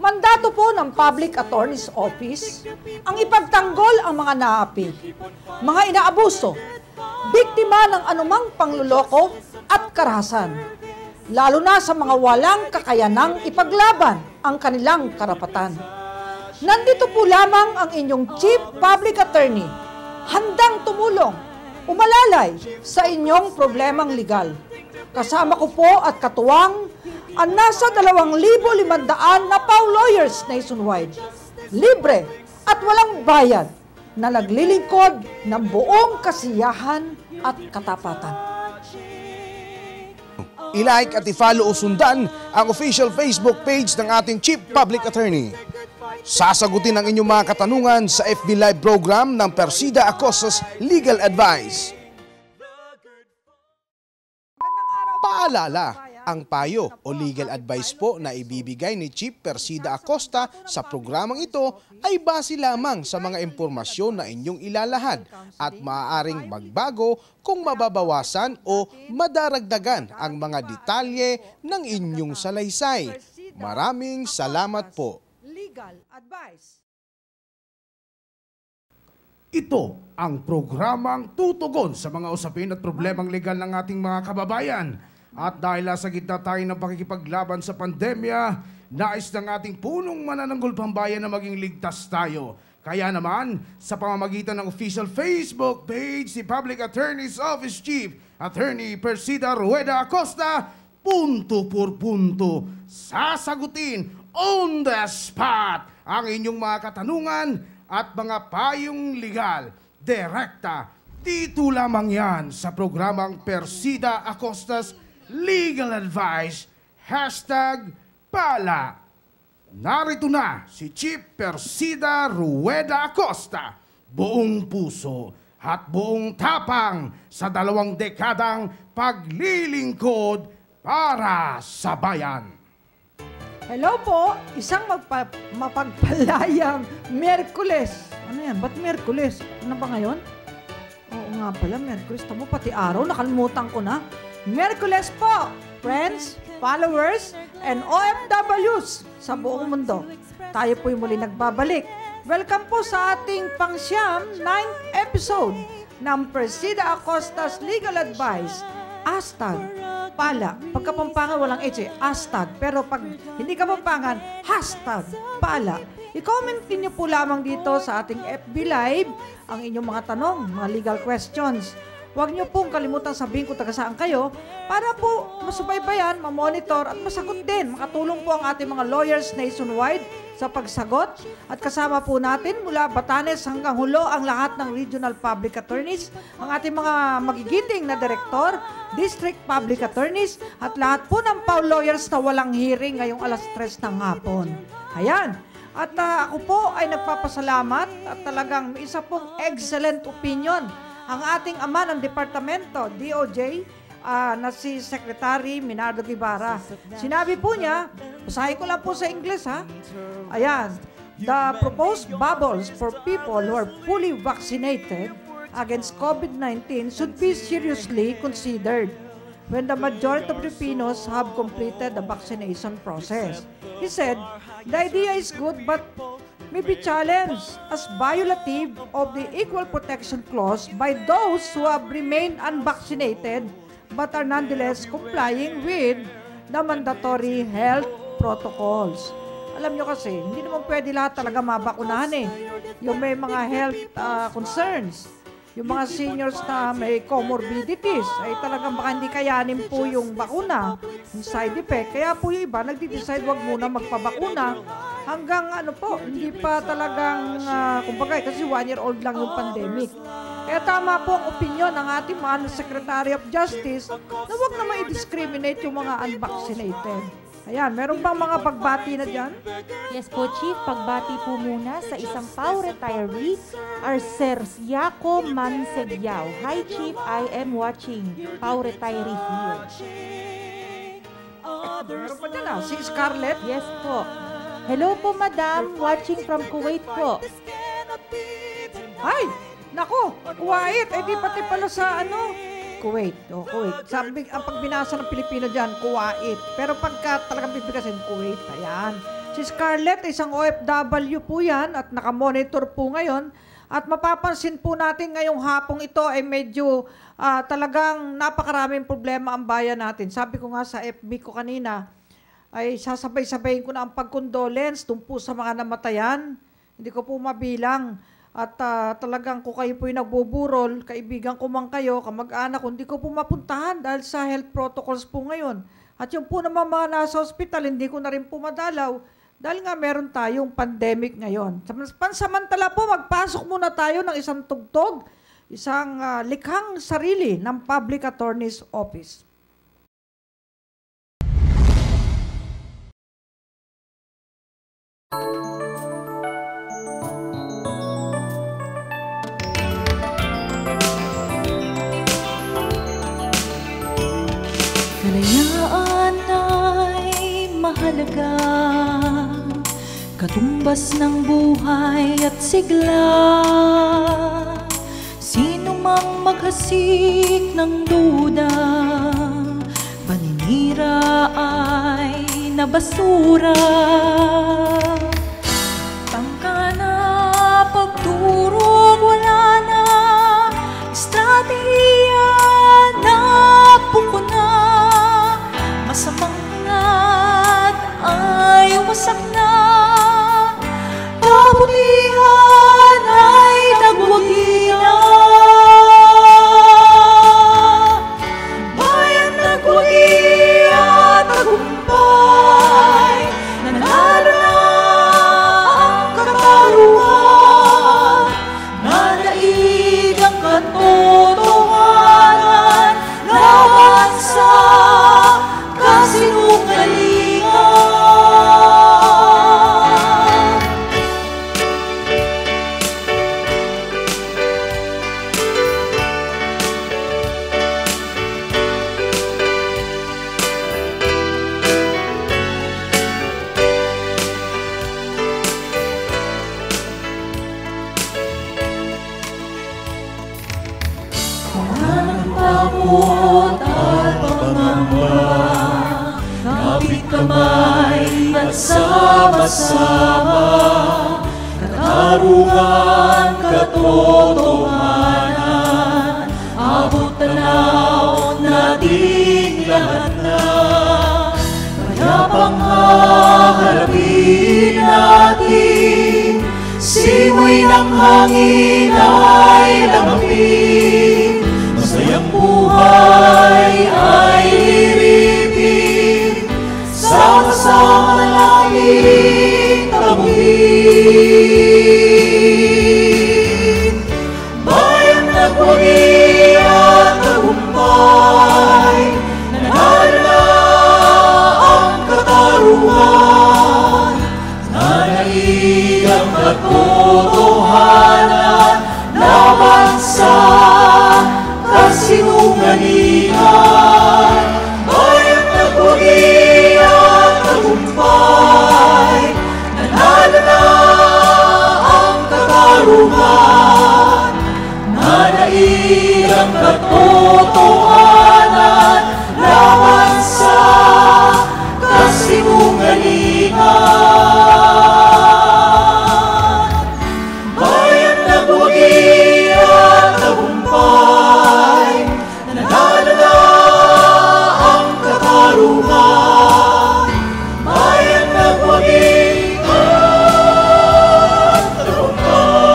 Mandato po ng Public Attorney's Office ang ipagtanggol ang mga naapi, mga inaabuso, biktima ng anumang pangluloko at karahasan, lalo na sa mga walang kakayanang ipaglaban ang kanilang karapatan. Nandito po lamang ang inyong Chief Public Attorney, handang tumulong, umalalay sa inyong problemang legal. Kasama ko po at katuwang ang nasa 2,500 na PAW lawyers nationwide, libre at walang bayad, na naglilingkod ng buong kasiyahan at katapatan. I-like at i-follow o sundan ang official Facebook page ng ating Chief Public Attorney. Sasagutin ang inyong mga katanungan sa FB Live program ng Persida Acosta's Legal Advice. Paalala, ang payo o legal advice po na ibibigay ni Chief Persida Acosta sa programang ito ay base lamang sa mga impormasyon na inyong ilalahad at maaaring magbago kung mababawasan o madaragdagan ang mga detalye ng inyong salaysay. Maraming salamat po. Legal advice. Ito ang programang tutugon sa mga usapin at problemang legal ng ating mga kababayan. At dahil sa gitna tayo ng pakikipaglaban sa pandemya, nais ng ating punong manananggol pambayan na maging ligtas tayo. Kaya naman, sa pamamagitan ng official Facebook page si Public Attorney's Office Chief Attorney Persida Rueda Acosta, punto por punto, sasagutin on the spot ang inyong mga katanungan at mga payong legal. Direkta, dito lamang yan sa programang Persida Acosta's Legal Advice, #pala. Narito na si Chief Persida Rueda Acosta, buong puso at buong tapang sa 2 dekadang paglilingkod para sa bayan. Hello po, isang mapagpalayang Miyerkules. Ano yan? Ba't Miyerkules? Ano ba ngayon? Oo nga pala, Miyerkules. Tamo, pati araw, nakalimutan ko na. Miyerkules po, friends, followers, and OFWs sa buong mundo. Tayo po yung muli nagbabalik. Welcome po sa ating pang-9th episode ng Persida Acosta's Legal Advice. #pala. Pagka Pampangan, walang H eh. Pero pag hindi ka Pampangan, #pala. I-comment niyo po lamang dito sa ating FB Live ang inyong mga tanong, mga legal questions. Huwag niyo pong kalimutan sabihin kung taga saan kayo para po masubaybayan, mamonitor at masagot din. Makatulong po ang ating mga lawyers nationwide sa pagsagot. At kasama po natin mula Batanes hanggang Hulo ang lahat ng regional public attorneys, ang ating mga magigiting na direktor, district public attorneys, at lahat po ng PAW lawyers na walang hearing ngayong alas 3 ng hapon. Ayan. At ako po ay nagpapasalamat at talagang may isa pong excellent opinion ang ating ama ng departamento, DOJ, na si Secretary Minardo Guevara. Sinabi po niya, basahin ko lang po sa English ha. Ayan, the proposed bubbles for people who are fully vaccinated against COVID-19 should be seriously considered when the majority of Filipinos have completed the vaccination process. He said, the idea is good but may be challenged as violative of the Equal Protection Clause by those who have remained unvaccinated but are nonetheless complying with the mandatory health protocols. Alam nyo kasi, hindi naman pwede lahat talaga mabakunahan eh. Yung may mga health concerns, yung mga seniors na may comorbidities, ay talagang baka hindi kayanin po yung bakuna, yung side effect. Kaya po yung iba, nagdi-decide wag muna magpabakuna hanggang ano po, hindi pa talagang, kumbaga, kasi 1-year-old lang yung pandemic. Kaya tama po ang opinion ng ating mga Secretary of Justice na wag naman i-discriminate yung mga unvaccinated. Ayan, meron bang mga pagbati na dyan? Yes po, Chief. Pagbati po muna sa isang PAW retiree, Arcerciaco Mansegiao. Hi, Chief. I am watching. PAW retiree here. Meron pa dyan si Scarlett? Yes po. Hello po, Madam. Watching from Kuwait po. Ay! Nako! Kuwait! Eh di pati pala sa Kuwait. Kuwait. Sabi, ang pagbinasa ng Pilipino dyan, Kuwait. Pero pagka talagang bibigasin, Kuwait. Ayan. Si Scarlett, isang OFW po yan at nakamonitor po ngayon. At mapapansin po natin ngayong hapong ito ay medyo talagang napakaraming problema ang bayan natin. Sabi ko nga sa FB ko kanina, ay sasabay-sabayin ko na ang pagkondolence dun po sa mga namatayan. Hindi ko po mabilang. At talagang kung kayo po yung nagbuburol, kaibigan ko man kayo, kamag-anak ko, hindi ko po mapuntahan dahil sa health protocols po ngayon. At yung po naman mga nasa hospital, hindi ko na rin po madalaw dahil nga meron tayong pandemic ngayon. Pansamantala po, magpasok muna tayo ng isang tugtog, isang likhang sarili ng Public Attorney's Office. Kalayaan ay mahalaga, katumbas ng buhay at sigla. Sino mang maghasik ng duda, paninira ay nabasura. Tangka na pagturog, wala na estratehiya na pukuna. Masamang hangat ay wasak na, kabutihan ay nagwagi na. Bayan nagwagi at tagumpay, nanalo na ang katarungan, nanaig ang katotohanan, laban sa kasinungalingan. Walang takot at pangamba, kapit kamay at sama-sama, katarungan, katotohanan, abot tanaw nating lahat na. Kaya pang haharapin natin, simoy ng hangin ay lamapin, masayang buhay ay liripin, sama-sama natin tamuhin. Bayan nagwagi at tagumpay, nanalo na ang katarungan, nanaig ang katotohanan, laban sa kasinungalingan. Bayan nagwagi at tagumpay, nanalo na ang katarungan, nanaig ang katotohanan, laban sa kasinungalingan. Bayan nagwagi at tagumpay, nanalo na ang katarungan, bayan nagwagi at tagumpay.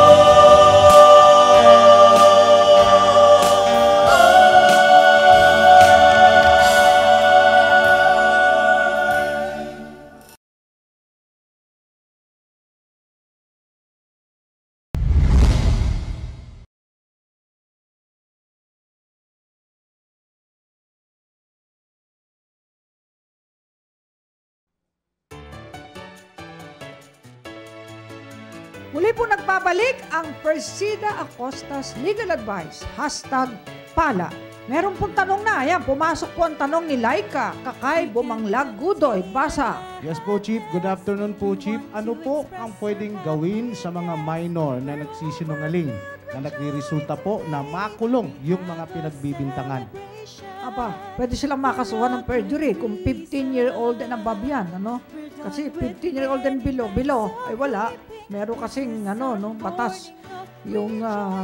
Muli po nagbabalik ang Persida Acosta's Legal Advice, #pala. Meron pong tanong na, ayan, pumasok po ang tanong ni Laika, Kakay Bumanglag Gudoy, basa. Yes po, Chief. Good afternoon po, Chief. Ano po ang pwedeng gawin sa mga minor na nagsisinungaling na nagre-resulta po na makulong yung mga pinagbibintangan? pwede silang makasuhan ng perjury kung 15-year-old and above yan, ano? Kasi 15-year-old and below, ay wala. Meron kasing, batas yung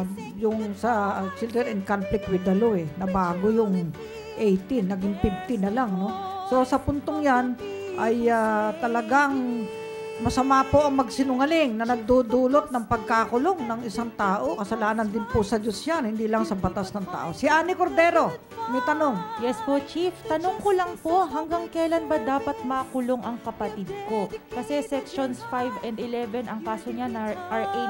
sa children in conflict with the law, na bago yung 18, naging 15 na lang, no? So, sa puntong yan, ay talagang masama po ang magsinungaling na nagdudulot ng pagkakulong ng isang tao. Kasalanan din po sa Diyos yan, hindi lang sa batas ng tao. Si Annie Cordero, may tanong. Yes po, Chief. Tanong ko lang po, hanggang kailan ba dapat makulong ang kapatid ko? Kasi Sections 5 and 11, ang kaso niya na RA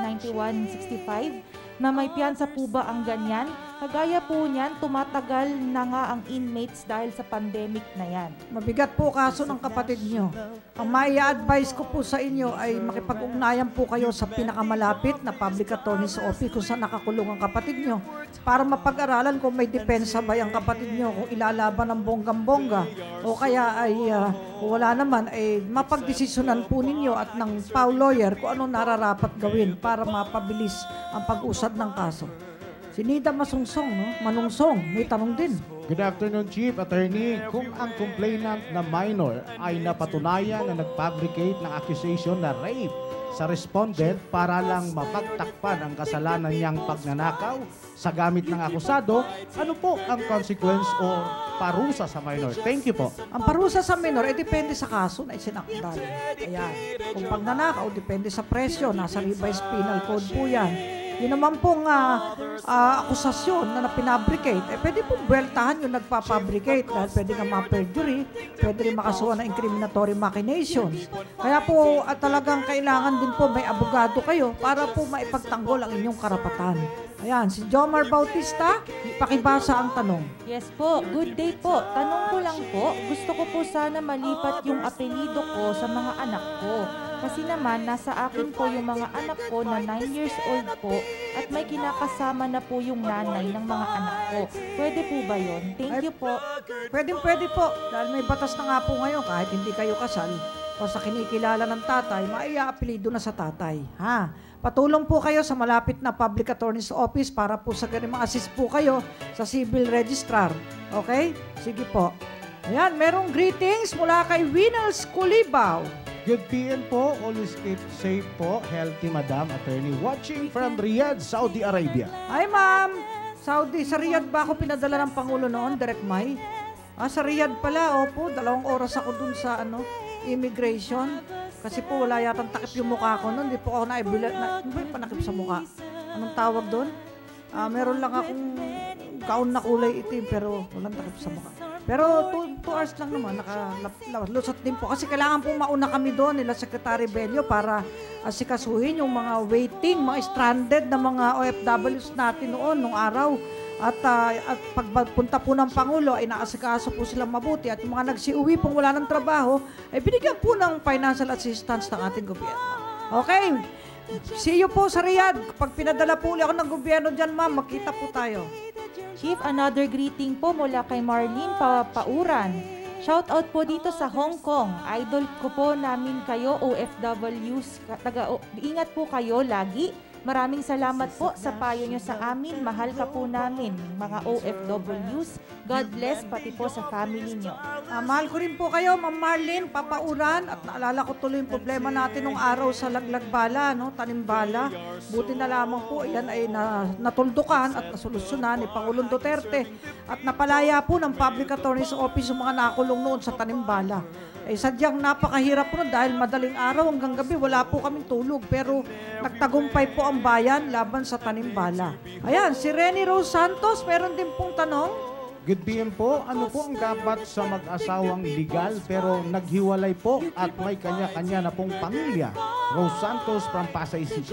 9165, na may piyansa po ba ang ganyan? Kagaya po niyan, tumatagal na nga ang inmates dahil sa pandemic na yan. Mabigat po kaso ng kapatid nyo. Ang mai-advise ko po sa inyo ay makipag-ugnayan po kayo sa pinakamalapit na public attorney's office kung saan nakakulong ang kapatid nyo para mapag-aralan kung may depensa ba ang kapatid nyo, kung ilalaban ng bonggang-bongga o kaya ay wala naman, ay mapagdesisyonan po ninyo at ng PAW lawyer kung ano nararapat gawin para mapabilis ang pag-usad ng kaso. Si Nida Masungsong, Manungsong, may tanong din. Good afternoon, Chief Attorney. Kung ang complainant na minor ay napatunayan na nag-fabricate ng accusation na rape sa respondent para lang mapagtakpan ang kasalanan niyang pagnanakaw sa gamit ng akusado, ano po ang consequence o parusa sa minor? Thank you po. Ang parusa sa minor ay depende sa kaso na isinakdal. Ayan. Kung pagnanakaw, depende sa presyo. Nasa revised penal code po yan. Yun naman pong akusasyon na pinabricate, pwede pong buweltahan yung nagpapabricate dahil pwede nga ma-perjury, pwede rin makasuha ng incriminatory machinations. Kaya po talagang kailangan din po may abogado kayo para po maipagtanggol ang inyong karapatan. Ayan, si Jomar Bautista, pakibasa ang tanong. Yes po, good day po. Tanong ko lang po, gusto ko po sana malipat yung apelido ko sa mga anak ko. Kasi naman, nasa akin po yung mga anak ko na 9 years old po at may kinakasama na po yung nanay ng mga anak ko. Pwede po ba yun? Thank you po. Pwede po. Dahil may batas na nga po ngayon, kahit hindi kayo kasal, o sa kinikilala ng tatay, maiaapelido na sa tatay. Ha? Patulong po kayo sa malapit na public attorney's office para po sa ganun ma-assist po kayo sa civil registrar. Okay? Sige po. Ayan, merong greetings mula kay Winels Kulibaw. Good PM po. Always keep safe po. Healthy, Madam Attorney. Watching from Riyadh, Saudi Arabia. Hi, ma'am. Saudi, sa Riyadh ba ako pinadala ng Pangulo noon, Direk May? Sa Riyadh pala, opo. 2 oras ako dun sa immigration. Kasi po wala yatang takip yung mukha ko noon. Hindi po ako hindi pa panakip sa mukha. Anong tawag doon? Meron lang akong gown na kulay itim pero walang takip sa mukha. Pero 2 hours lang naman, nakalusot din po. Kasi kailangan po mauna kami doon, nila Secretary Bello, para asikasuhin yung mga waiting, mga stranded na mga OFWs natin noon, nung araw. At pagpunta po ng Pangulo, ay naasikaso po silang mabuti. At yung mga nagsiuwi pong wala ng trabaho, ay binigyan po ng financial assistance ng ating gobyerno. Okay? See you po sa Riyadh. Pag pinadala po ulit ako ng gobyerno dyan, ma'am, makita po tayo. Chief, another greeting po mula kay Marlene Pauran. Shout out po dito sa Hong Kong. Idol ko po namin kayo, OFWs. Ingat po kayo lagi. Maraming salamat po sa payo nyo sa amin. Mahal ka po namin, mga OFWs. God bless, pati po sa family nyo. Mahal ko rin po kayo, Ma'am Marlene, Papauran. At naalala ko tuloy yung problema natin nung araw sa Laglagbala, Tanimbala. Buti na lamang po, yan ay natuldukan at nasolusyonan ni Pangulong Duterte. At napalaya po ng Public Attorney's Office yung mga nakulong noon sa Tanimbala. Sadyang napakahirap po dahil madaling araw hanggang gabi wala po kaming tulog. Pero nagtagumpay po ang bayan laban sa Tanimbala. Ayan, si Renny Rose Santos, meron din pong tanong. Good PM po. Ano po ang dapat sa mag-asawang legal pero naghiwalay po at may kanya-kanya na pong pamilya? Rose Santos from Pasay City.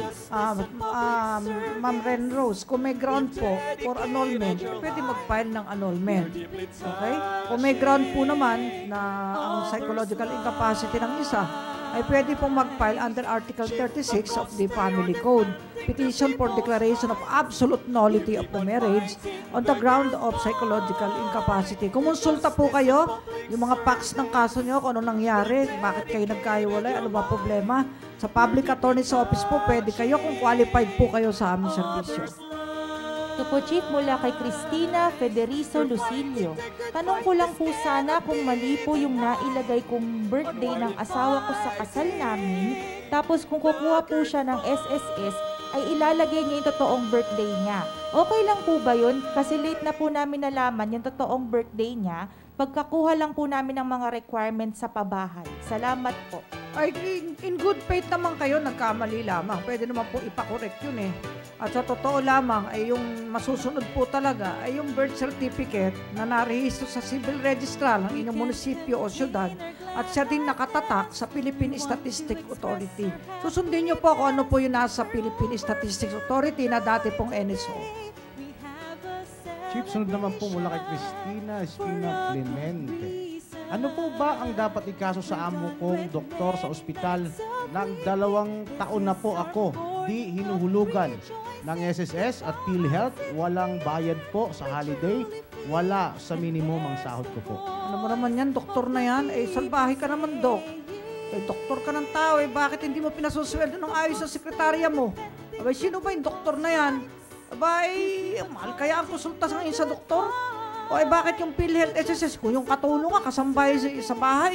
Ma'am Ren Rose, kung may ground po for annulment, pwede mag-file ng annulment. Okay? Kung may ground po naman na ang psychological incapacity ng isa, ay pwede pong mag-file under Article 36 of the Family Code, petition for declaration of absolute nullity of the marriage on the ground of psychological incapacity. Kumonsulta po kayo, yung mga facts ng kaso nyo, kung ano nangyari, bakit kayo nagkahiwalay, ano ba problema. Sa Public Attorney's Office po, pwede kayo kung qualified po kayo sa aming servisyo. Ito po, Chief, mula kay Cristina Federizo Lucilio. Tanong ko lang po sana kung mali po yung nailagay kong birthday ng asawa ko sa kasal namin, tapos kung kukuha po siya ng SSS, ay ilalagay niya yung totoong birthday niya. Okay lang po ba yun? Kasi late na po namin nalaman yung totoong birthday niya, pagkakuha lang po namin ng mga requirements sa pabahay. Salamat po. Ay, in good faith naman kayo, nagkamali lamang. Pwede naman po ipakorek yun eh. At sa totoo lamang, ay yung masusunod po talaga ay yung birth certificate na narehistro sa civil registrar ng inyong munisipyo o syudad at siya din nakatatak sa Philippine Statistics Authority. Susundin niyo po kung ano po yung nasa Philippine Statistics Authority na dati pong NSO. Chief, sunod naman po mula kay Cristina Espina Clemente. Ano po ba ang dapat ikaso sa amo kong doktor sa ospital? Nang 2 taon na po ako, di hinuhulugan ng SSS at PhilHealth, walang bayad po sa holiday, wala sa minimum ang sahod ko po. Ano mo naman yan, doktor na yan? Eh, salbahe ka naman, dok. Eh, doktor ka ng tao, eh, bakit hindi mo pinasusweldo ng ayos sa sekretarya mo? Abay, sino ba yung doktor na yan? Abay, mahal kaya ang konsulta ngayon sa doktor? O eh, bakit yung PhilHealth SSS? Kung yung katulong ka, kasambay sa bahay,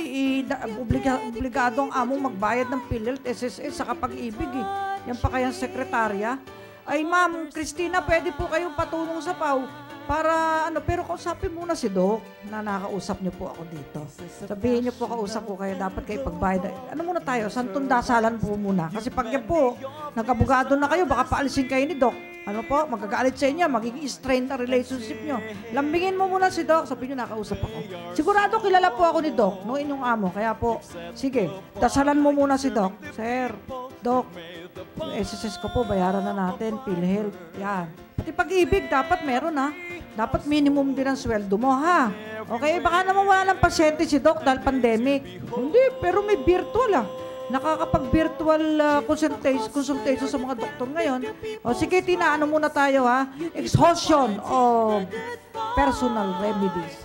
obligado ang among magbayad ng PhilHealth SSS sa kapag-ibig eh. Yan pa kayang sekretarya. Ay, Ma'am Christina, pwede po kayong patulong sa PAW para ano, pero kausapin muna si Doc na nakausap niyo po ako dito. Sabihin niyo po, kausap ko kayo, dapat kayo pagbayad. Ano muna tayo? Santong dasalan po muna. Kasi pag yan po, nagkabugado na kayo, baka paalisin kayo ni Doc. Ano po, magkakaalit sa inyo, magiging strained na relationship nyo. Lambingin mo muna si Doc, sabihin nyo, nakausap ako. Sigurado kilala po ako ni Doc, no inyong amo. Kaya po, sige, dasalan mo muna si Doc. Sir, Doc, yung SSS ko po, bayaran na natin, PhilHealth, yan. Pati pag-ibig, dapat meron ha. Dapat minimum din ang sweldo mo ha. Okay, baka naman wala ng pasyente si Doc dahil pandemic. Hindi, pero may virtual nakakapag-virtual consultation sa mga doktor ngayon. O sige, Tina, ano muna tayo ha? Exhaustion of personal remedies.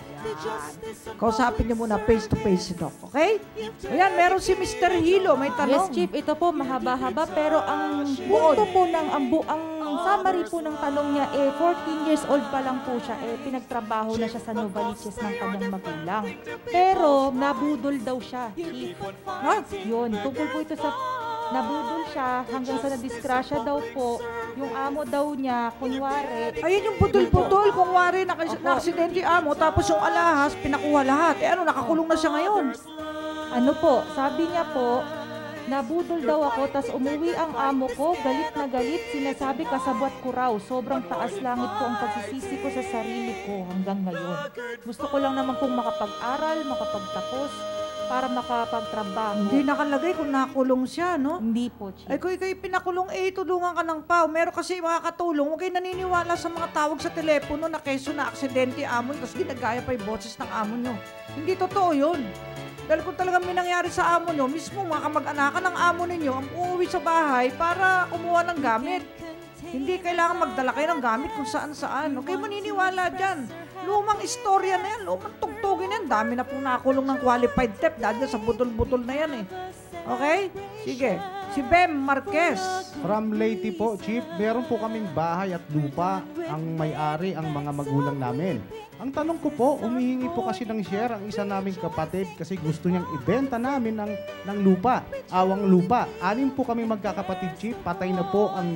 Yan. Kausapin niyo muna face-to-face si Doc, okay? Ayan, meron si Mr. Hilo, may tanong. Yes, Chief, ito po mahaba-haba pero ang punto po ng ang summary po ng tanong niya 14 years old pa lang po siya, pinagtrabaho na siya sa Novaliches ng kanyang magulang. Pero nabudol daw siya, Chief. Ha? Yun, tungkol po ito sa nabudol siya hanggang sa nadiskrasya daw po yung amo daw niya, kunwari. Ayun yung budol-budol, kunwari na-aksidente amo, tapos yung alahas, pinakuha lahat. Ano, nakakulong na siya ngayon. Ano po, sabi niya po, nabudol daw ako, tas umuwi ang amo ko, galit na galit, sinasabi kasabwat ko raw, sobrang taas langit ko ang pagsisisi ko sa sarili ko hanggang ngayon. Gusto ko lang naman pong makapag-aral, makapagtapos, para makapagtrabaho. Hindi nakalagay kung nakulong siya, no? Hindi po, Chief. Ay, kung ikaw pinakulong, tulungan ka ng PAW. Meron kasi makakatulong. Huwag kayo naniniwala sa mga tawag sa telepono na keso na aksidente amo, tapos ginagaya pa yung boses ng amo nyo. Hindi totoo yun. Dahil kung talagang may nangyari sa amo nyo, mismo mga kamag-anakan ng amo ninyo ang uuwi sa bahay para kumuha ng gamit. Hindi kailangan magdala kayo ng gamit kung saan-saan. Huwag kayo maniniwala dyan. Lumang istorya na yan, lumang tugtugin yan. Dami na pong nakulong ng qualified theft dahil sa budol-budol na yan eh. Okay? Sige. Si Bem Marquez. From Leyte po, Chief, meron po kaming bahay at lupa. Ang may-ari ang mga magulang namin. Ang tanong ko po, humihingi po kasi ng share ang isa naming kapatid kasi gusto niyang ibenta namin ng lupa, awang lupa. 6 po kami magkakapatid, Chief, patay na po ang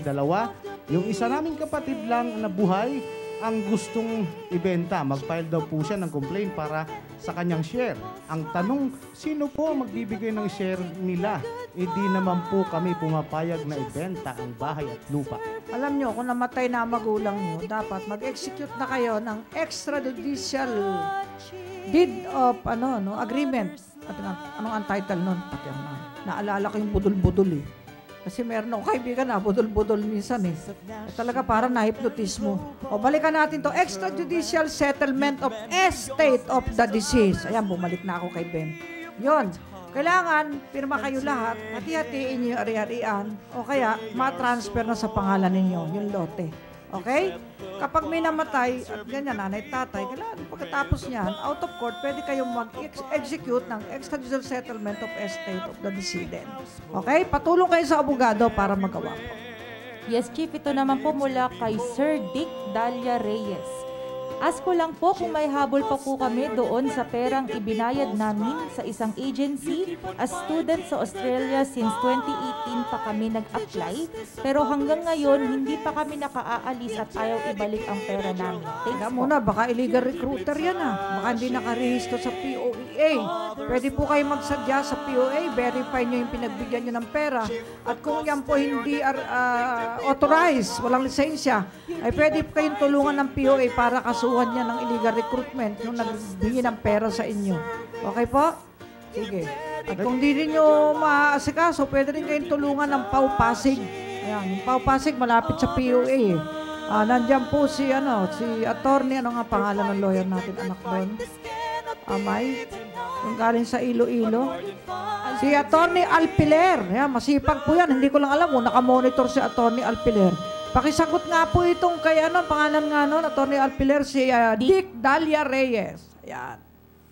2. Yung isa naming kapatid lang na buhay ang gustong ibenta. Mag-file daw po siya ng complaint para sa kanyang share. Ang tanong, sino po magbibigay ng share nila? Di naman po kami pumapayag na ibenta ang bahay at lupa. Alam nyo, kung namatay na ang magulang nyo, dapat mag-execute na kayo ng extrajudicial deed of agreement. Anong ang title nun? Naalala ko yung budol-budol eh. Kasi meron akong kaibigan na budol-budol minsan eh. Talaga parang na-hypnotismo. O balikan natin to extrajudicial settlement of estate of the deceased. Ayan, bumalik na ako kay Ben. Yon. Kailangan, pirma kayo lahat, hati-hatiin niyo yung ari-arian, o kaya ma-transfer na sa pangalan ninyo, yung lote. Okay? Kapag may namatay, at ganyan, nanay, tatay, kailangan pagkatapos niyan, out of court, pwede kayong mag-execute ng extrajudicial settlement of estate of the decedent. Okay? Patulong kayo sa abogado para magawa po. Yes, Chief, ito naman po mula kay Sir Dick Dalia Reyes. Ask ko lang po kung may habol pa po kami doon sa perang ibinayad namin sa isang agency as student sa Australia since 2018 pa kami nag-apply. Pero hanggang ngayon, hindi pa kami nakaalis at ayaw ibalik ang pera namin. Thanks Kaya po. muna, baka illegal recruiter yan Baka hindi nakarehistro sa POEA. Pwede po kayo magsadya sa POA, verify nyo yung pinagbigyan nyo ng pera. At kung yan po hindi authorized, walang lisensya, ay pwede po kayong tulungan ng POA para kasuhan niya ng illegal recruitment yung nagbigay ng pera sa inyo. Okay po? Sige. At kung di rin nyo maaasikaso, pwede rin kayong tulungan ng Pau Pasig. Ayan, yung Pau Pasig malapit sa POA. Nandiyan po si attorney, ano nga pangalan ng lawyer natin, anak doon? Amay? Yung galing sa Iloilo. Si attorney Alpiler. Ayan, masipag po yan. Hindi ko lang alam kung nakamonitor si attorney Alpiler. Pakisagot nga po itong kay pangalan nga nun, attorney Alpiler, si Dick Dalia Reyes. Ayan.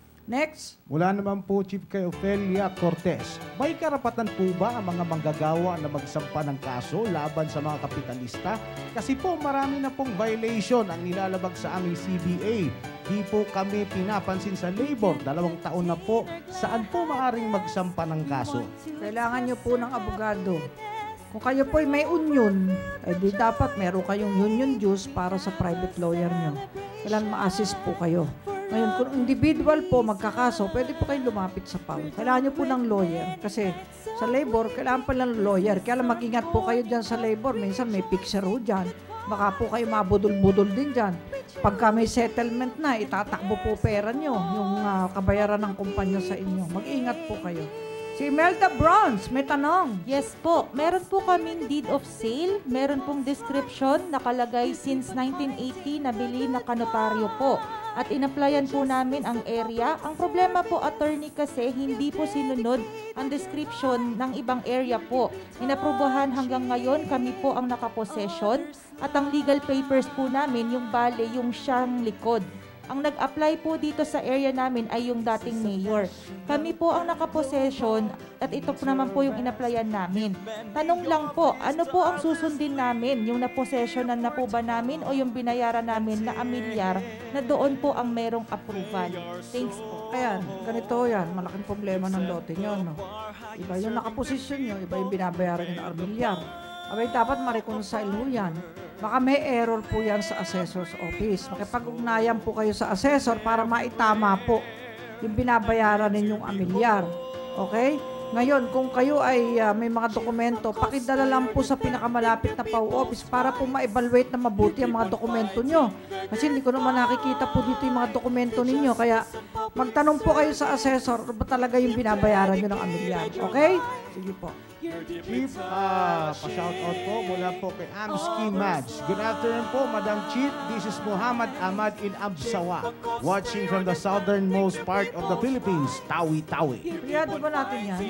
Next. Mula naman po, Chief, kay Ofelia Cortez. May karapatan po ba ang mga manggagawa na magsampa ng kaso laban sa mga kapitalista? Kasi po marami na pong violation ang nilalabag sa aming CBA. Di po kami pinapansin sa labor. 2 taon na po. Saan po maaring magsampa ng kaso? Kailangan nyo po ng abogado. Kung kayo po may union, di dapat meron kayong union dues para sa private lawyer nyo. Kailangan ma-assist po kayo. Ngayon, kung individual po magkakaso, pwede po kayong lumapit sa PAW. Kailangan nyo po ng lawyer. Kasi sa labor, kailangan pa ng lawyer. Kaya lang mag-ingat po kayo dyan sa labor. Minsan may fixer ho dyan. Baka po kayo mabudol-budol din dyan. Pagka may settlement na, itatakbo po pera nyo, yung kabayaran ng kumpanya sa inyo. Mag-ingat po kayo. Si Imelda Bronze, may tanong. Yes po, meron po kaming deed of sale, meron pong description, nakalagay since 1980, nabili na kanotaryo po. At inapplyan po namin ang area. Ang problema po, attorney, kasi hindi po sinunod ang description ng ibang area po. Inaprubahan hanggang ngayon, kami po ang nakapossession at ang legal papers po namin, yung bale, yung siyang likod. Ang nag-apply po dito sa area namin ay yung dating mayor. Kami po ang nakapossession at ito po naman po yung in-applyan namin. Tanong lang po, ano po ang susundin namin? Yung napossessionan na po ba namin o yung binayaran namin na amilyar na doon po ang merong approval? Thanks po. Ayan, ganito yan. Malaking problema ng lote nyo, no? Iba yung nakaposisyon nyo, iba yung binabayaran nyo ng armilyar. Abay, dapat ma-reconcile ho yan. Baka may error po yan sa assessor's office. Makipag-ugnayan po kayo sa assessor para maitama po yung binabayaran ninyong amilyar. Okay? Ngayon, kung kayo ay may mga dokumento, pakidala lang po sa pinakamalapit na PAW office para po ma-evaluate na mabuti ang mga dokumento nyo. Kasi hindi ko naman nakikita po dito yung mga dokumento ninyo. Kaya magtanong po kayo sa assessor ba talaga yung binabayaran nyo ng amilyar. Okay? Sige po. Chief, pa-shoutout po mula po kay Amski Madge. Good afternoon po, Madam Chief. This is Muhammad Ahmad in Absawa, watching from the southernmost part of the Philippines, Tawi-Tawi. Priyado ba natin yan?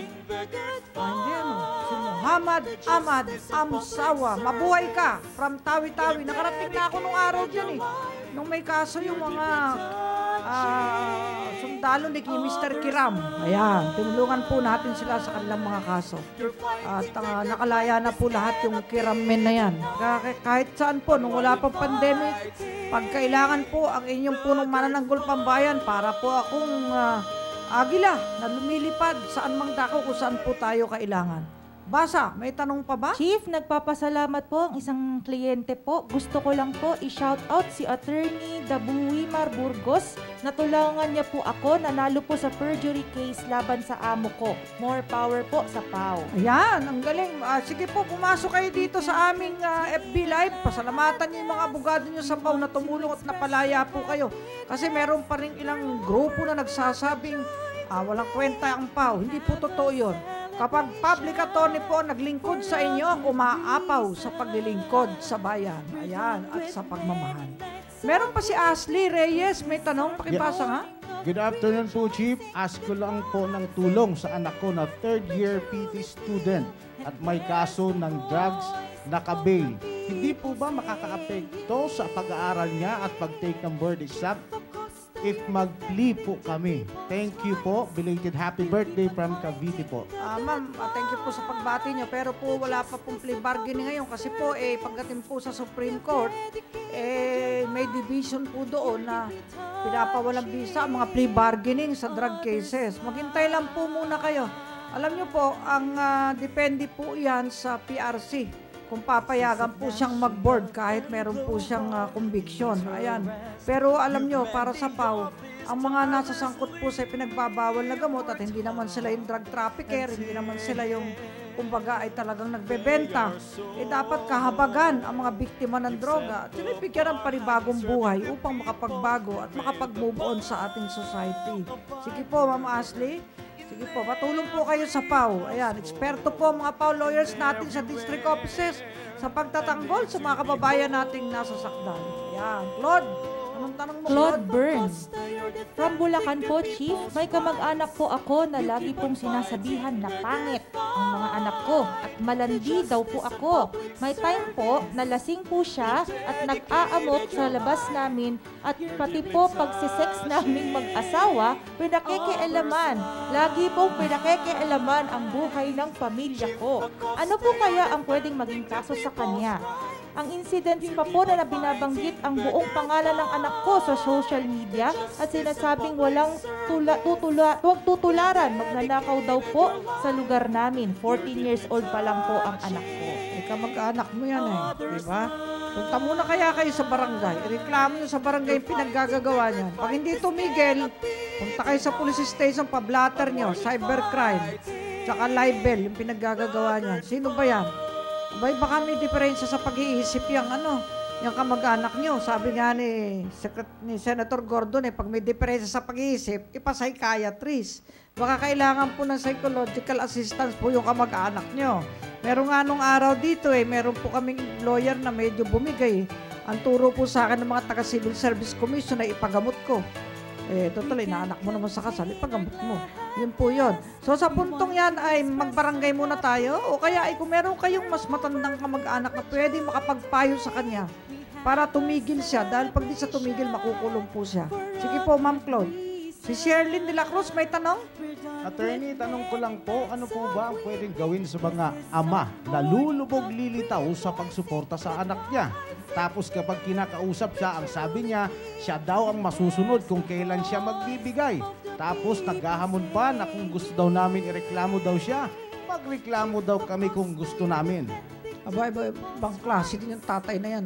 Hindi Si Muhammad Ahmad Amsawa. Mabuhay ka from Tawi-Tawi. Nakarating na ako nung araw dyan Nung may kaso yung mga sundalo ni Mr. Kiram. Ayan, tinulungan po natin sila sa kanilang mga kaso. At nakalaya na po lahat yung Kiram men na yan. Kahit saan po, nung wala pang pandemic, pag kailangan po ang inyong punong manananggol pambayan para po akong agila na lumilipad saan mang dako kung saan po tayo kailangan. Basa, may tanong pa ba? Chief, nagpapasalamat po ang isang kliyente po. Gusto ko lang po i-shout out si Attorney Dabuimar Burgos. Natulungan niya po ako, nanalo po sa perjury case laban sa amo ko. More power po sa PAW. Ayan, ang galing. Sige po, pumasok kayo dito sa aming FB Live. Pasalamatan niyo yung mga abogado niyo sa PAW na tumulong at napalaya po kayo. Kasi meron pa rin ilang grupo na nagsasabing walang kwenta ang PAW. Hindi po totoo yun. Kapag public attorney po naglingkod sa inyo, umaapaw sa paglilingkod sa bayan. Ayan, at sa pagmamahal. Meron pa si Ashley Reyes. May tanong, pakibasa nga. Good afternoon po, Chief. Ask ko lang po ng tulong sa anak ko na 3rd year PT student at may kaso ng drugs naka-bail. Hindi po ba makaka-apekto sa pag-aaral niya at pag-take ng board exam? if mag-plea po kami. Thank you po. Belated happy birthday from Cavite po. Ma'am, thank you po sa pagbati niyo. Pero po wala pa pong plea bargaining ngayon kasi po pagdating po sa Supreme Court, may division po doon na pinapawalang bisa ang mga plea bargaining sa drug cases. Maghintay lang po muna kayo. Alam niyo po, ang depende po yan sa PRC. Kung papayagan po siyang mag-board kahit meron po siyang conviction. Ayan. Pero alam nyo, para sa PAW, ang mga nasasangkot po sa pinagbabawal na gamot at hindi naman sila yung drug trafficker, hindi naman sila yung kumbaga ay talagang nagbebenta. Dapat kahabagan ang mga biktima ng droga at sinibigyan ng panibagong buhay upang makapagbago at makapag-move on sa ating society. Sige po, Ma'am Ashley. Sige po, patulong po kayo sa PAW. Ayan, eksperto po mga PAW lawyers natin sa district offices sa pagtatanggol sa mga kababayan nating nasa sakdal. Ayan, Claude, anong tanong mo, Claude Burns. From Bulacan po, Chief, may kamag-anak po ako na lagi pong sinasabihan na pangit ang mga anak ko at malandi daw po ako. May time po na lasing po siya at nag-aamok sa labas namin at pati po pagsisex naming mag-asawa, pinakikialaman. Lagi pong pinakikialaman ang buhay ng pamilya ko. Ano po kaya ang pwedeng maging kaso sa kanya? Ang incident pa po na binabanggit ang buong pangalan ng anak ko sa social media at sinasabing walang huwag tutularan, magnanakaw daw po sa lugar namin. 14 years old pa lang po ang anak ko. Kamag-anak mo yan di ba? Punta muna kaya kayo sa barangay. Ireklamo nyo sa barangay yung pinaggagawa niyan. Pag hindi tumigil, punta kayo sa police station, pablatter nyo, cybercrime, tsaka libel, yung pinaggagawa niyan. Sino ba yan? Abay, baka may diferensya sa pag-iisip yung kamag-anak nyo. Sabi nga ni Senator Gordon, pag may diferensya sa pag-iisip, ipa-psychiatrist. Baka kailangan po ng psychological assistance po yung kamag-anak nyo. Meron nga nung araw dito meron po kaming lawyer na medyo bumigay. Ang turo po sa akin ng mga taga-Civil Service Commission na ipagamot ko. Total, inaanak mo naman sa kasal, ipagamot mo. Yun po yun. So sa puntong yan ay magbarangay muna tayo o kaya kung meron kayong mas matandang kamag-anak na pwede makapagpayo sa kanya para tumigil siya dahil pag di siya tumigil, makukulong po siya. Sige po, Ma'am Claude. Si Sherlyn de la Cruz may tanong? Attorney, tanong ko lang po, ano po ba ang pwedeng gawin sa mga ama na lulubog lilitaw sa pagsuporta sa anak niya? Tapos kapag kinakausap siya, ang sabi niya, siya daw ang masusunod kung kailan siya magbibigay. Tapos naghahamon pa na kung gusto daw namin ireklamo daw siya, magreklamo daw kami kung gusto namin. Aba, ibang klase din yung tatay na yan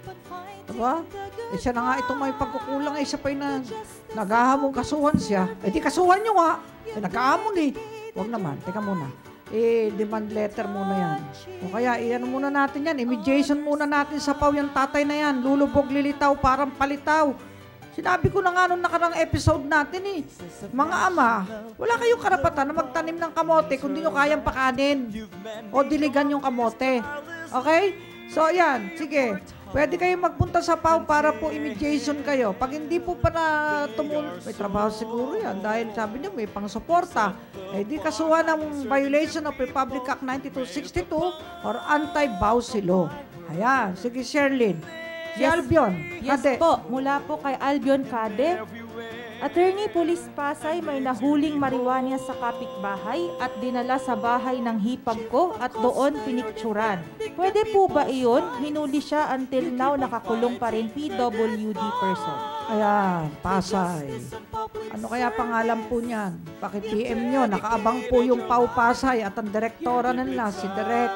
Diba? Siya na nga itong may pagkukulang siya pa yung naghahamon, kasuhan siya. Di kasuhan nyo nga. Naghahamon Huwag naman, teka muna. Demand letter muna yan. O kaya, iyan muna natin yan. Mediation muna natin sa PAW yung tatay na yan. Lulubog, lilitaw, parang palitaw. Sinabi ko na nga nung nakarang episode natin Mga ama, wala kayong karapatan na magtanim ng kamote kung di nyo kayang pakanin. O diligan yung kamote. Okay? So, yan. Sige. Pwede kayong magpunta sa PAW para po i-mediation kayo. Pag hindi po pa na may trabaho siguro yan dahil sabi niyo may pang-suporta. Di kasuhan ng violation of Republic Act 9262 or anti-Bawsi law. Ayan. Sige, Sherlyn. Si Albion. Yes Kade. po, mula po kay Albion Kade. Attorney Police Pasay may nahuling marijuana sa kapitbahay at dinala sa bahay ng hipag ko at doon pinikturan. Pwede po ba iyon? Hinuli siya until now nakakulong pa rin PWD person. Ayan, Pasay. Ano kaya pangalan po niyan? Paki-PM nyo, nakaabang po yung PAW Pasay at ang direktora nila, si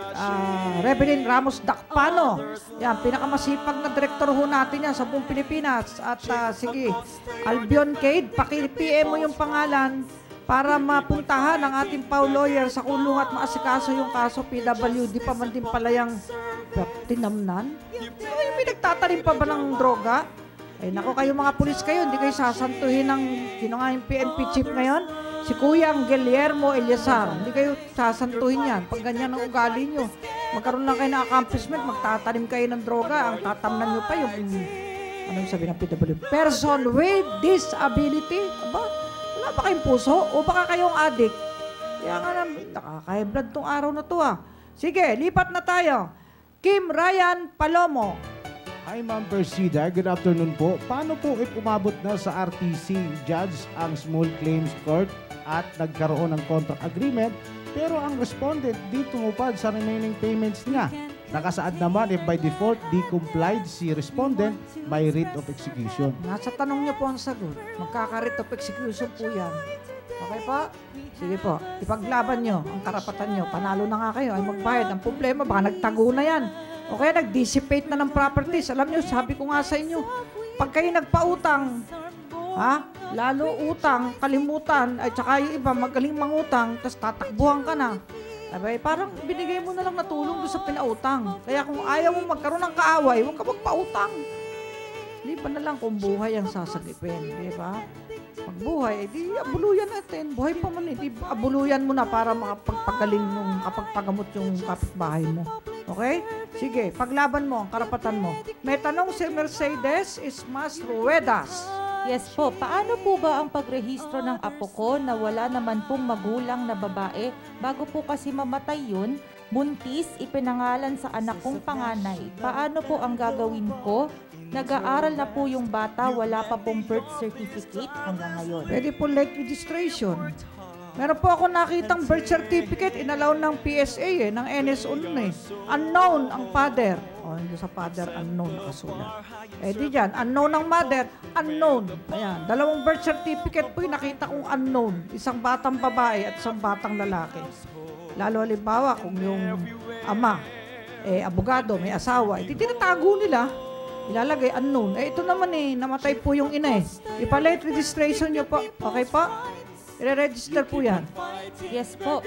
Reverend Ramos Dakpano. Yan, pinakamasipag na direktor ho natin yan sa buong Pilipinas. At sige, Albion Cade, paki-PM mo yung pangalan para mapuntahan ang ating PAW lawyer sa kulong at maasikaso yung kaso PWD pa man din pala yung tinamnan. Ay, may nagtatanim pa ba ng droga? Nako kayo mga pulis kayo, hindi kayo sasantuhin ng sino nga yung PNP chief ngayon? Si Kuyang Guillermo Eliazar. Hindi kayo sasantuhin yan. Pag ganyan ang ugali nyo, magkaroon lang kayo ng accomplishment, magtatanim kayo ng droga, ang tatamnan nyo pa yung, anong sabi ng PWD? Person with disability? Aba, wala ba kayong puso? O baka kayong addict? Kaya nga nakaka-blood tong araw na to Sige, lipat na tayo. Kim Ryan Palomo. Hi, Ma'am Persida. Good afternoon po. Paano po if umabot na sa RTC judge ang small claims court at nagkaroon ng contract agreement pero ang respondent di tumupad sa remaining payments niya? Nakasaad naman if by default di complied si respondent, may writ of execution. Nasa tanong niyo po ang sagot. Magkaka-writ of execution po yan. Okay po? Sige po. Ipaglaban nyo ang karapatan nyo. Panalo na nga kayo ay magbayad. Ang problema, baka nagtago na yan. O kaya nag-dissipate na ng properties. Alam nyo, sabi ko nga sa inyo, pag kayo nagpautang, lalo utang, kalimutan, at saka yung iba magaling mangutang, tapos tatakbuhan ka na. Sabi, parang binigay mo na lang na tulong doon sa pinautang. Kaya kung ayaw mo magkaroon ng kaaway, huwag ka magpautang. Di ba na lang kung buhay ang sasagipin, di ba? Pag buhay, di abuluyan natin. Buhay pa man, di abuluyan mo na para makapagpagaling nung kapagpagamot yung kapitbahay mo. Okay? Sige, paglaban mo ang karapatan mo. May tanong si Mercedes Ismas Ruedas. Yes po, paano po ba ang pagrehistro ng apo ko na wala naman pong magulang na babae? Bago po kasi mamatay yun, buntis, ipinangalan sa anak kong panganay. Paano po ang gagawin ko? Nag-aaral na po yung bata, wala pa pong birth certificate hanggang ngayon. Pwede po late registration. Meron po ako nakitang birth certificate, inalaw ng PSA ng NSO nun Unknown ang father. Hindi sa father, unknown nakasulat. Di dyan, unknown ang mother, unknown. Ayan, dalawang birth certificate po yung nakita kong unknown. Isang batang babae at isang batang lalaki. Lalo halimbawa kung yung ama, abogado, may asawa, tinatago nila. Ilalagay unknown. Ito naman namatay po yung ina Ipa-late registration nyo po. Okay po? I-register po yan. Yes po.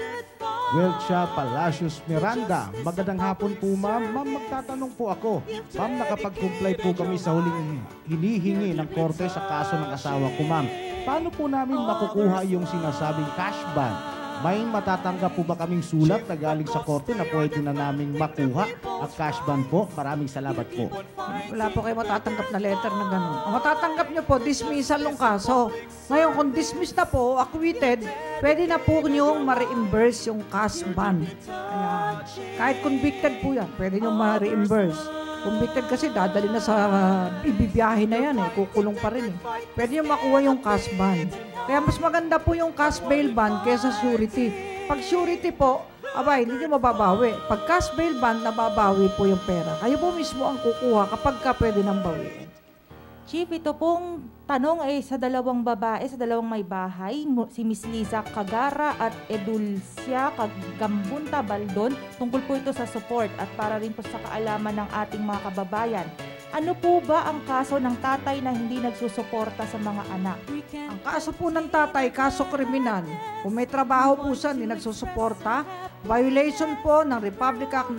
Welcha Palacios Miranda. Magandang hapon po, ma'am. Ma'am, magtatanong po ako. Ma'am, nakapag-comply po kami sa huling hinihingi ng korte sa kaso ng asawa ko, ma'am. Paano po namin makukuha yung sinasabing cash ban? May matatanggap po ba kaming sulat na galing sa korte na pwede na namin makuha at cash ban po? Maraming salamat po. Wala po kayo matatanggap na letter na gano'n. Ang matatanggap nyo po, dismissal ng kaso. Ngayon, kung dismiss na po, acquitted, pwede na po nyo ma-reimburse yung cash ban. Ayan. Kahit convicted po yan, pwede nyo ma-reimburse. Convicted kasi dadali na sa ibibiyahe na yan kukulong pa rin Pwede nyo makuha yung cash ban. Kaya mas maganda po yung cash bail ban kaysa surety. Pag surety po, hindi nyo mababawi. Pag cash bail ban, nababawi po yung pera. Kayo po mismo ang kukuha kapag ka pwede nang bawiin. Chief, ito pong tanong sa dalawang babae, sa dalawang may bahay, si Miss Liza Cagara at Edulcia Gambunta Baldon. Tungkol po ito sa support at para rin po sa kaalaman ng ating mga kababayan. Ano po ba ang kaso ng tatay na hindi nagsusuporta sa mga anak? Ang kaso po ng tatay, kaso kriminal. Kung may trabaho po siya, hindi nagsusuporta, violation po ng Republic Act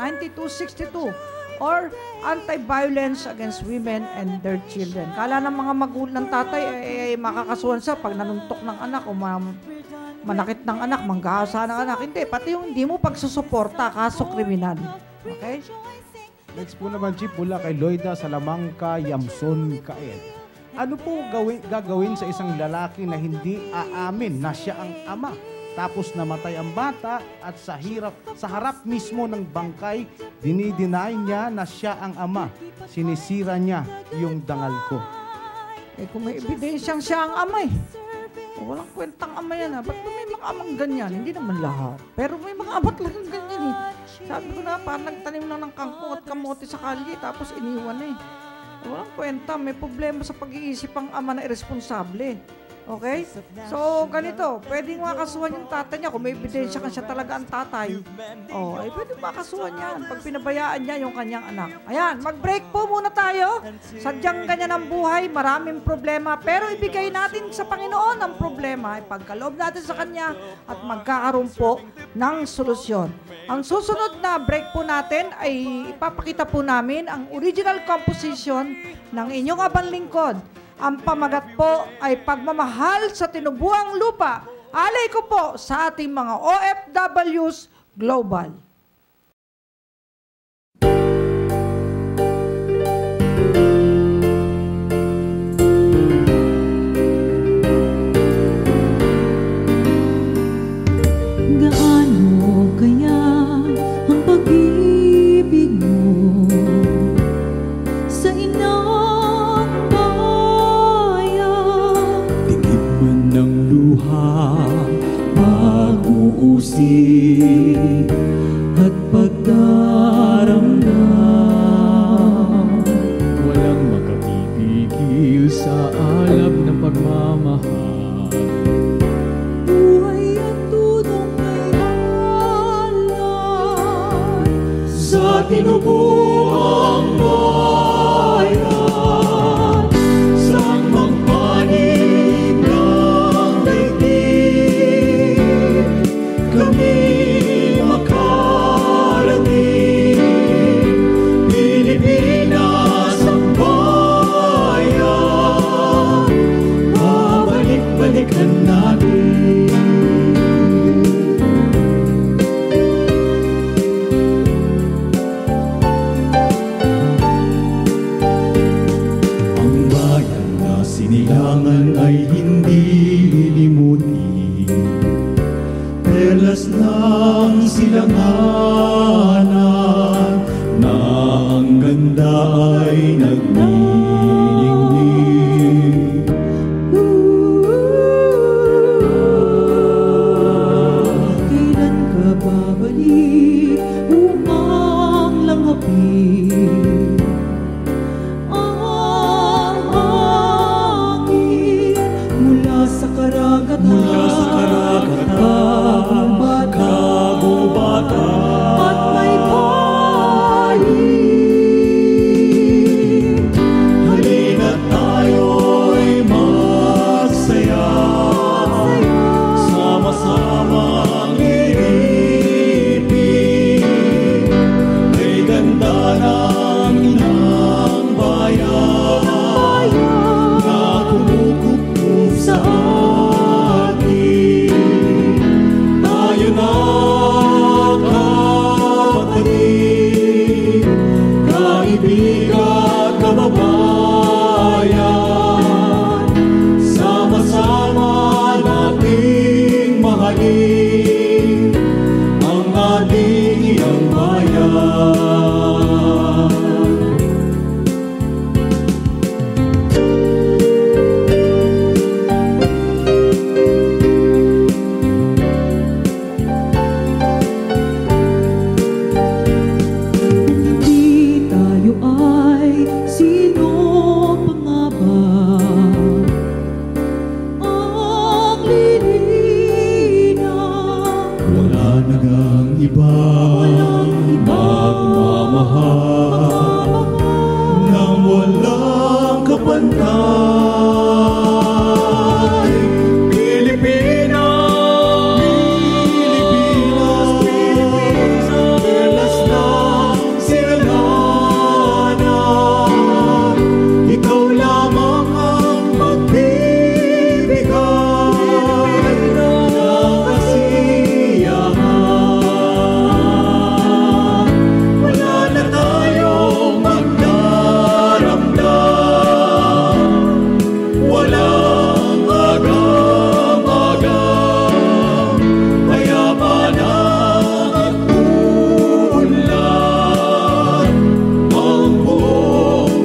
9262 or Anti-Violence Against Women and Their Children. Kala ng mga magulang ng tatay makakasuhan siya pag nanuntok ng anak o manakit ng anak, manggahasa ng anak. Hindi, pati yung hindi mo pagsusuporta, kaso kriminal. Okay? Next po naman, Chief, mula kay Loida Salamangka Yamson Kaed. Ano po gagawin sa isang lalaki na hindi aamin na siya ang ama? Tapos namatay ang bata at sa harap mismo ng bangkay, dinideny niya na siya ang ama. Sinisira niya yung dangal ko. Kung may ebidensyang siya ang ama walang kwentang ama yan Ba't may mga amang ganyan? Hindi naman lahat. Pero may mga ama talagang ganyan Sabi ko na, parang nagtanim lang ng kangkong at kamote sa kalye, tapos iniwan Walang kwenta, may problema sa pag-iisip ang ama na irresponsable. Okay? So, ganito, pwedeng makasuhan yung tatay niya kung may ebidensya ka siya talaga ang tatay. Pwedeng makasuhan yan pag pinabayaan niya yung kanyang anak. Ayan, mag-break po muna tayo. Sadyang ganyan ang buhay, maraming problema, pero ibigay natin sa Panginoon ang problema, ipagkaloob natin sa Kanya at magkakaroon po ng solusyon. Ang susunod na break po natin ay ipapakita po namin ang original composition ng inyong abang lingkod. Ang pamagat po ay pagmamahal sa tinubuang lupa. Alay ko po sa ating mga OFWs Global. Gaano kaya ang pag-ibig mo sa ina? usig at pagdaramdam. Walang makapipigil sa alab ng pagmamahal. Buhay at tunong may alay Sa tinubuang bayan, sa magpanig ng daigdig, kami makarating. Pilipinas ang bayan, babalik-balikan natin. Ang bayan na sinilangan ay hindi lilimutin. Perlas ng silanganan na ang ganda ay nagniningning. Kailan ka babalik upang langapin ang hangin mula sa karagatan, kagubatan, at may paling. Halina tayo'y magsaya, sama-samang iripin. May ganda ng inang bayan na kumukup sa atin. Tayo na kapatid, kaibigan, kababayan, sama-sama nating mahalin ang ating iyang bayan. Di tayo ay sino pa nga ba? Ang lilinaw, wala na ngang ibang magmamahal nang walang kapantay. Pilipinas, perlas ng silanganan, ikaw lamang ang magbibigay ng kasiyahan. Wala na tayong magdaramdam, walang agam-agam, payapa na at unlad ang buong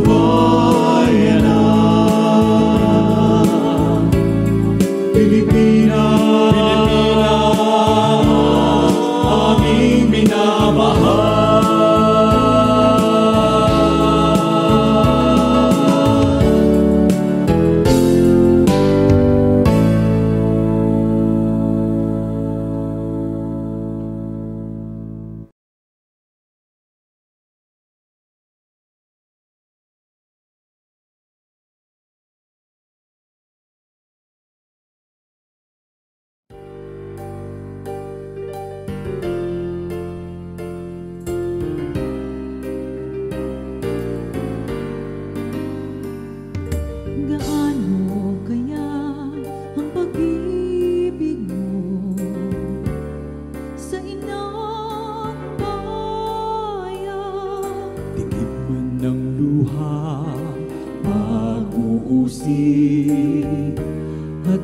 sambayanan. Pilipinas, aming minamahal. Gaano kaya ang pag-ibig mo sa inang bayan? Tingin man ng luha, pag-uusig at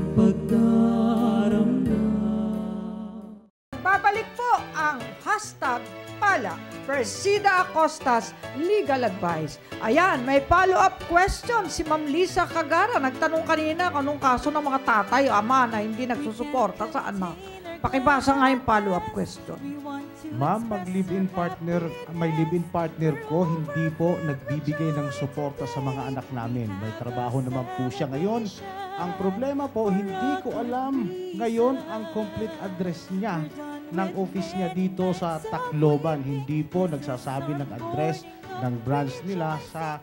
pagdaramdam. Babalik po ang hashtag pala Presida Acostas Legal Advice. Ayan, may follow-up question si Ma'am Lisa Cagara. Nagtanong kanina kung anong kaso ng mga tatay o ama na hindi nagsusuporta sa anak pakibasa nga yung follow-up question. Ma'am, may live-in partner ko, hindi po nagbibigay ng suporta sa mga anak namin. May trabaho naman po siya ngayon. Ang problema po, hindi ko alam ngayon ang complete address niya ng office niya dito sa Tacloban. Hindi po nagsasabi ng address ng branch nila sa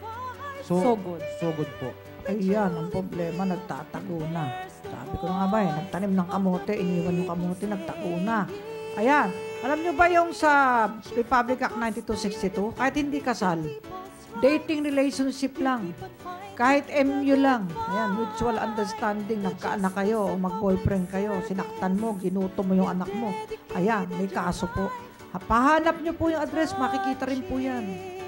Sogod po. Ayan, ang problema, nagtatago na. Sabi ko na nga ba nagtanim ng kamote, iniwan yung kamote, nagtago na. Ayan, alam nyo ba yung sa Republic Act 9262, kahit hindi kasal, dating relationship lang, kahit MU lang, ayan, mutual understanding, nagkaanak kayo o mag-boyfriend kayo, sinaktan mo, ginuto mo yung anak mo, ayan, may kaso po. Pahanap nyo po yung address, makikita rin po yan.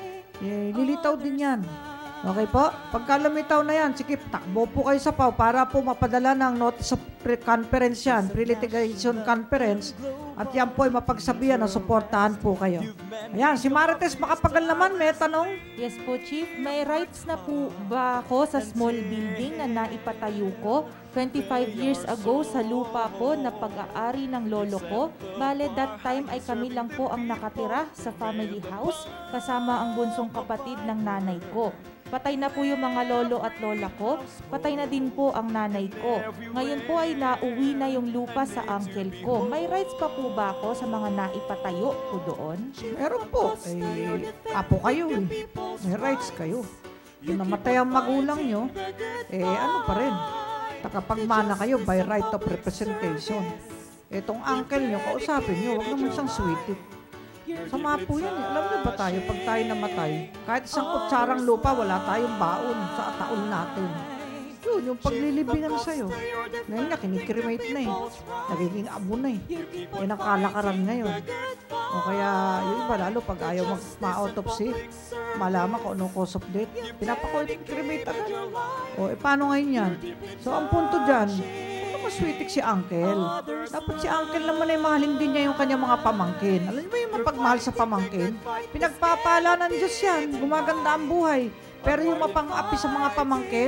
Lilitaw din yan. Okay po? Pagka lumitaw na yan, sige, takbo po kayo sa PAW para po mapadala ng notice of conference yan, pre-litigation conference, at yan po ay mapagsabihan na suportahan po kayo. Ayan, si Marites Makapagal naman, may tanong. Yes po, Chief. May rights na po ba ako sa small building na naipatayo ko 25 years ago sa lupa po na pag-aari ng lolo ko? Bale, that time ay kami lang po ang nakatira sa family house kasama ang bunsong kapatid ng nanay ko. Patay na po yung mga lolo at lola ko. Patay na din po ang nanay ko. Ngayon po ay nauwi na yung lupa sa uncle ko. May rights pa po ba ako sa mga naipatayo po doon? Meron po. Apo kayo eh. May rights kayo. Kung namatay ang magulang nyo, ano pa rin. Takapagmana kayo by right of representation. Etong uncle nyo, kausapin nyo, huwag naman siyang sweetie. Sama po yan eh. Alam niyo ba tayo, pag tayo namatay, kahit isang kutsarang lupa, wala tayong baon sa taon natin. Yun, yung paglilibingan sa'yo. Ngayon nga, kinikremate na eh. Nagiging abo na eh. Yan ang kalakaran ngayon. O kaya, yung iba lalo, pag ayaw ma-autopsy, malaman kung anong cause of death, pinapakremate agad. O, paano ngayon yan? So, ang punto dyan, maswitik si uncle. Dapat si uncle naman ay mahalin din niya yung kanyang mga pamangkin. Alam niyo ba yung mapagmahal sa pamangkin? Pinagpapala ng Diyos yan. Gumaganda ang buhay. Pero yung mapang-api sa mga pamangkin,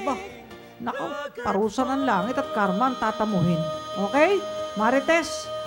nako, parusa ng langit at karma ang tatamuhin. Okay? Marites,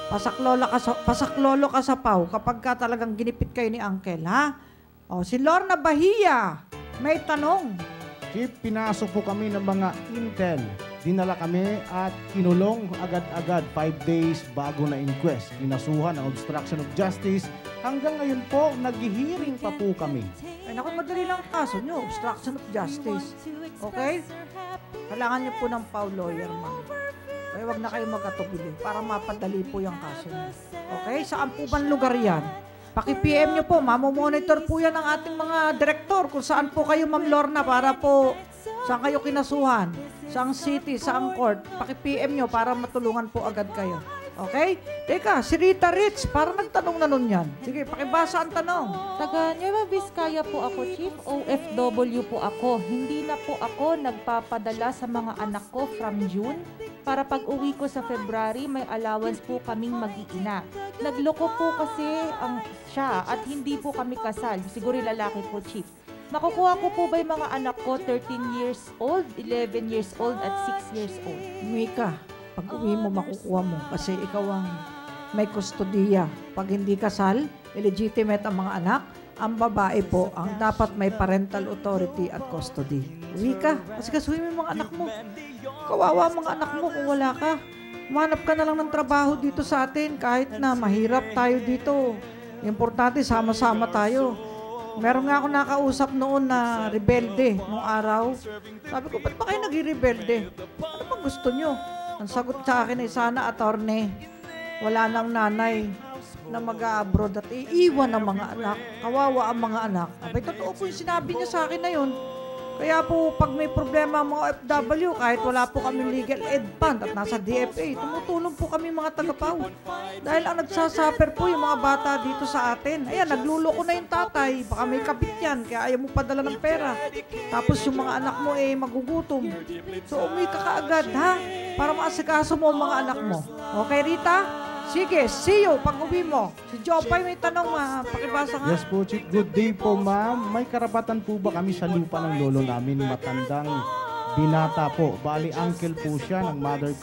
pasaklolo ka sa PAW kapag ka talagang ginipit kayo ni uncle, ha? O, si Lorna Bahia, may tanong. Chief, pinasok po kami ng mga intel. Dinala kami at kinulong agad-agad 5 days bago na inquest. Kinasuhan ang obstruction of justice. Hanggang ngayon po, nag-hearing pa po kami. Ay naku, madali lang kaso nyo, obstruction of justice. Okay? Kailangan nyo po ng PAW lawyer, ma'am. Kaya wag na kayo mag-atubili para mapadali po yung kaso nyo. Okay? Saan po bang lugar yan? Paki-PM nyo po, mamomonitor po yan ng ating mga direktor kung saan po kayo, Ma'am Lorna, para po saan kayo kinasuhan, saang city, saang court. Paki-PM nyo para matulungan po agad kayo. Okay? Teka, si Rita Rich, parang nagtanong na nun yan. Sige, pakibasa ang tanong. Taga Nueva Vizcaya po ako, Chief. OFW po ako. Hindi na po ako nagpapadala sa mga anak ko from June. Para pag uwi ko sa February, may allowance po kaming mag-iina. Nagloko po kasi siya at hindi po kami kasal. Siguro lalaki po, Chief. Makukuha ko po ba yung mga anak ko 13 years old, 11 years old at 6 years old? Mika, pag uwi mo, makukuha mo kasi ikaw ang may kustodiya. Pag hindi kasal, illegitimate ang mga anak, ang babae po ang dapat may parental authority at custody. Uwi ka, kasi kasuhin mo yung mga anak mo. Kawawa ang mga anak mo kung wala ka. Umanap ka na lang ng trabaho dito sa atin kahit na mahirap tayo dito. Importante, sama-sama tayo. Meron nga ako nakausap noon na rebelde nung araw. Sabi ko, ba't ba kayo nag-rebelde? Ano bang gusto nyo? Ang sagot sa akin ay sana, attorney, wala nang nanay na mag-abroad at iiwan ng mga anak. Kawawa ang mga anak. Abay, totoo po yung sinabi niya sa akin na yun. Kaya po, pag may problema ang mga OFW, kahit wala po kami legal aid fund at nasa DFA, tumutulong po kami mga taga-PAW. Dahil ang nagsasuffer po yung mga bata dito sa atin. Ayan, nagluloko na yung tatay. Baka may kabit yan, kaya ayaw mo padala ng pera. Tapos yung mga anak mo magugutom. So, umuwi ka kaagad, ha? Para maasikaso mo ang mga anak mo. Okay, Rita? Sige, see you pag uwi mo. Si Jopay may tanong, pakibasa nga. Yes po, Chief. Good day po, ma'am. May karapatan po ba kami sa lupa ng lolo namin? Matandang binata po. Bali, uncle po siya ng mother ko.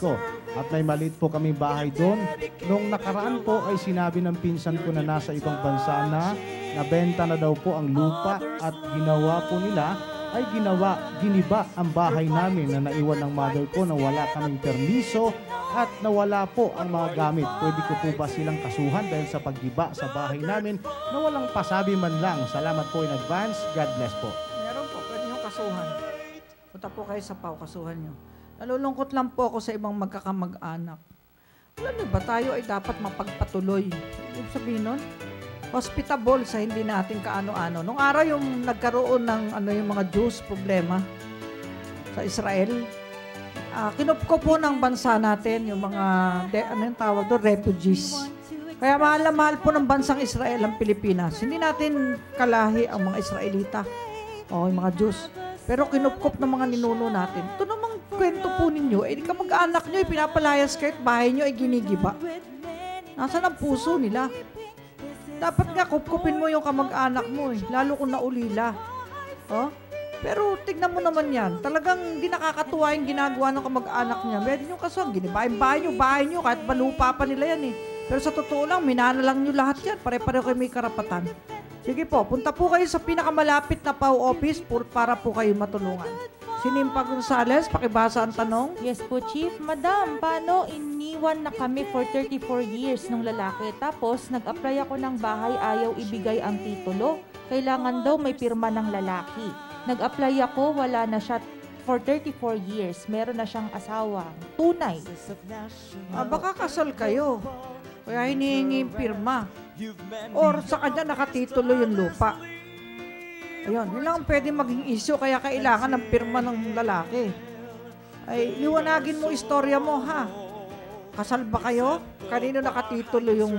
At may maliit po kaming bahay doon. Nung nakaraan po ay sinabi ng pinsan ko na nasa ibang bansa na nabenta na daw po ang lupa at ginawa po nila ay giniba ang bahay namin na naiwan ng mother ko na wala kaming permiso at nawala po ang mga gamit. Pwede ko po ba silang kasuhan dahil sa paggiba sa bahay namin na walang pasabi man lang? Salamat po in advance. God bless po. Meron po, pwede nyo kasuhan. Punta po kayo sa PAW, kasuhan nyo. Nalulungkot lang po ako sa ibang magkakamag-anak. Alam niyo ba, tayo ay dapat mapagpatuloy. Ibig sabihin nun, hospitable sa hindi natin kaano-ano. Nung araw yung nagkaroon ng yung mga Jews problema sa Israel, kinupko po ng bansa natin yung mga, yung tawag doon, refugees. Kaya mahal na mahal po ng bansang Israel ang Pilipinas. Hindi natin kalahi ang mga Israelita o yung mga Jews. Pero kinupkop ng mga ninuno natin. Ito namang kwento po ninyo, di ka mag-anak nyo, pinapalayas kahit bahay nyo ay ginigiba. Nasaan ang puso nila? Dapat nga kupkupin mo yung kamag-anak mo lalo kung naulila. Oh? Pero tignan mo naman yan, talagang di nakakatuwa yung ginagawa ng kamag-anak niya. Meron yung kasuhan, giniba yung bahay nyo, kahit balupa pa nila yan Pero sa totoo lang, minana lang nyo lahat yan, pare-pareho kayo may karapatan. Sige po, punta po kayo sa pinakamalapit na PAW office para po kayo matulungan. Sinimpa Gonzales, pakibasa ang tanong. Yes po, Chief. Madam, paano iniwan na kami for 34 years nung lalaki? Tapos, nag-apply ako ng bahay, ayaw ibigay ang titulo. Kailangan daw may pirma ng lalaki. Nag-apply ako, wala na siya for 34 years. Meron na siyang asawa. Tunay. Baka kasal kayo. Kaya hinihingi yung pirma. Or sa kanya nakatitulo yung lupa. Ayun, yun lang ang pwede maging issue, kaya kailangan ng pirma ng lalaki. Ay, liwanagin mo istorya mo, ha? Kasal ba kayo? Kanino nakatitulo yung,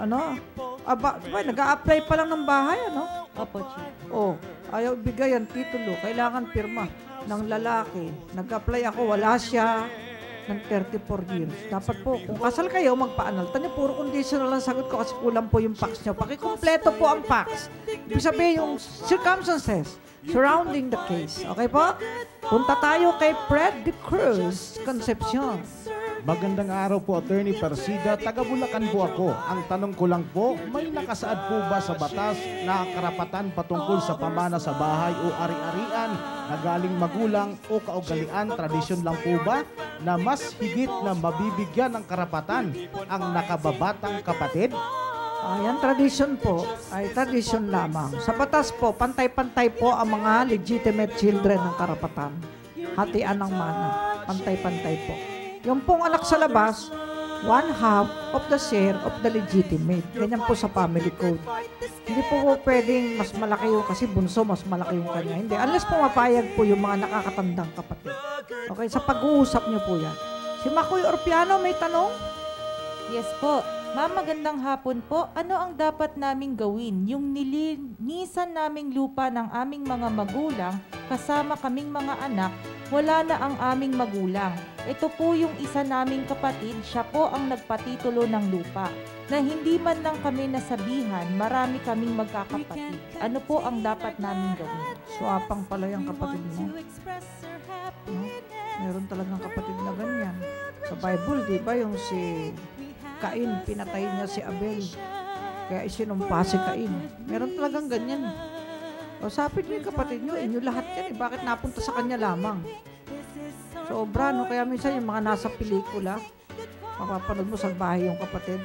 nag-a-apply pa lang ng bahay, Opo, Chief. Ayaw bigay ang titulo, kailangan pirma ng lalaki. Nag-apply ako, wala siya ng 34 years. Dapat po, kung kasal kayo, magpa-annul. Tanya, puro conditional lang sagot ko kasi kulang po yung facts nyo. Pakikumpleto po ang facts. Ibig sabihin yung circumstances surrounding the case. Okay po? Punta tayo kay Fred de Cruz Concepcion. Magandang araw po, Attorney Persida. Taga Bulacan po ako. Ang tanong ko lang po, may nakasaad po ba sa batas na karapatan patungkol sa pamana sa bahay o ari-arian na galing magulang o kaugalian? Tradisyon lang po ba na mas higit na mabibigyan ng karapatan ang nakababatang kapatid? Ayan, tradisyon po ay tradisyon lamang. Sa batas po, pantay-pantay po ang mga legitimate children ng karapatan. Hatian ng mana. Pantay-pantay po. Yung pong anak sa labas, 1/2 of the share of the legitimate. Ganyan po sa family code. Hindi po pwedeng mas malaki yung kasi bunso, mas malaki yung kanya. Hindi. Unless po mapayag po yung mga nakakatandang kapatid. Okay, sa pag-uusap niyo po yan. Si Makoy Orpiano may tanong? Yes po. Ma'am, magandang hapon po. Ano ang dapat naming gawin? Yung nilinisan naming lupa ng aming mga magulang, kasama kaming mga anak, wala na ang aming magulang. Ito po yung isa naming kapatid, siya po ang nagpatitulo ng lupa. Na hindi man lang kami nasabihan, marami kaming magkakapatid. Ano po ang dapat naming gawin? Swapang pala yung kapatid mo. No? Meron talagang kapatid na ganyan. Sa Bible, di ba yung si Cain, pinatay niya si Abel. Kaya isinumpa si Cain. Meron talagang ganyan. O sapit niyo yung kapatid niyo, inyo lahat yan. Bakit napunta sa kanya lamang? Sobra, no? Kaya minsan yung mga nasa pelikula, mapapanood mo sa bahay yung kapatid.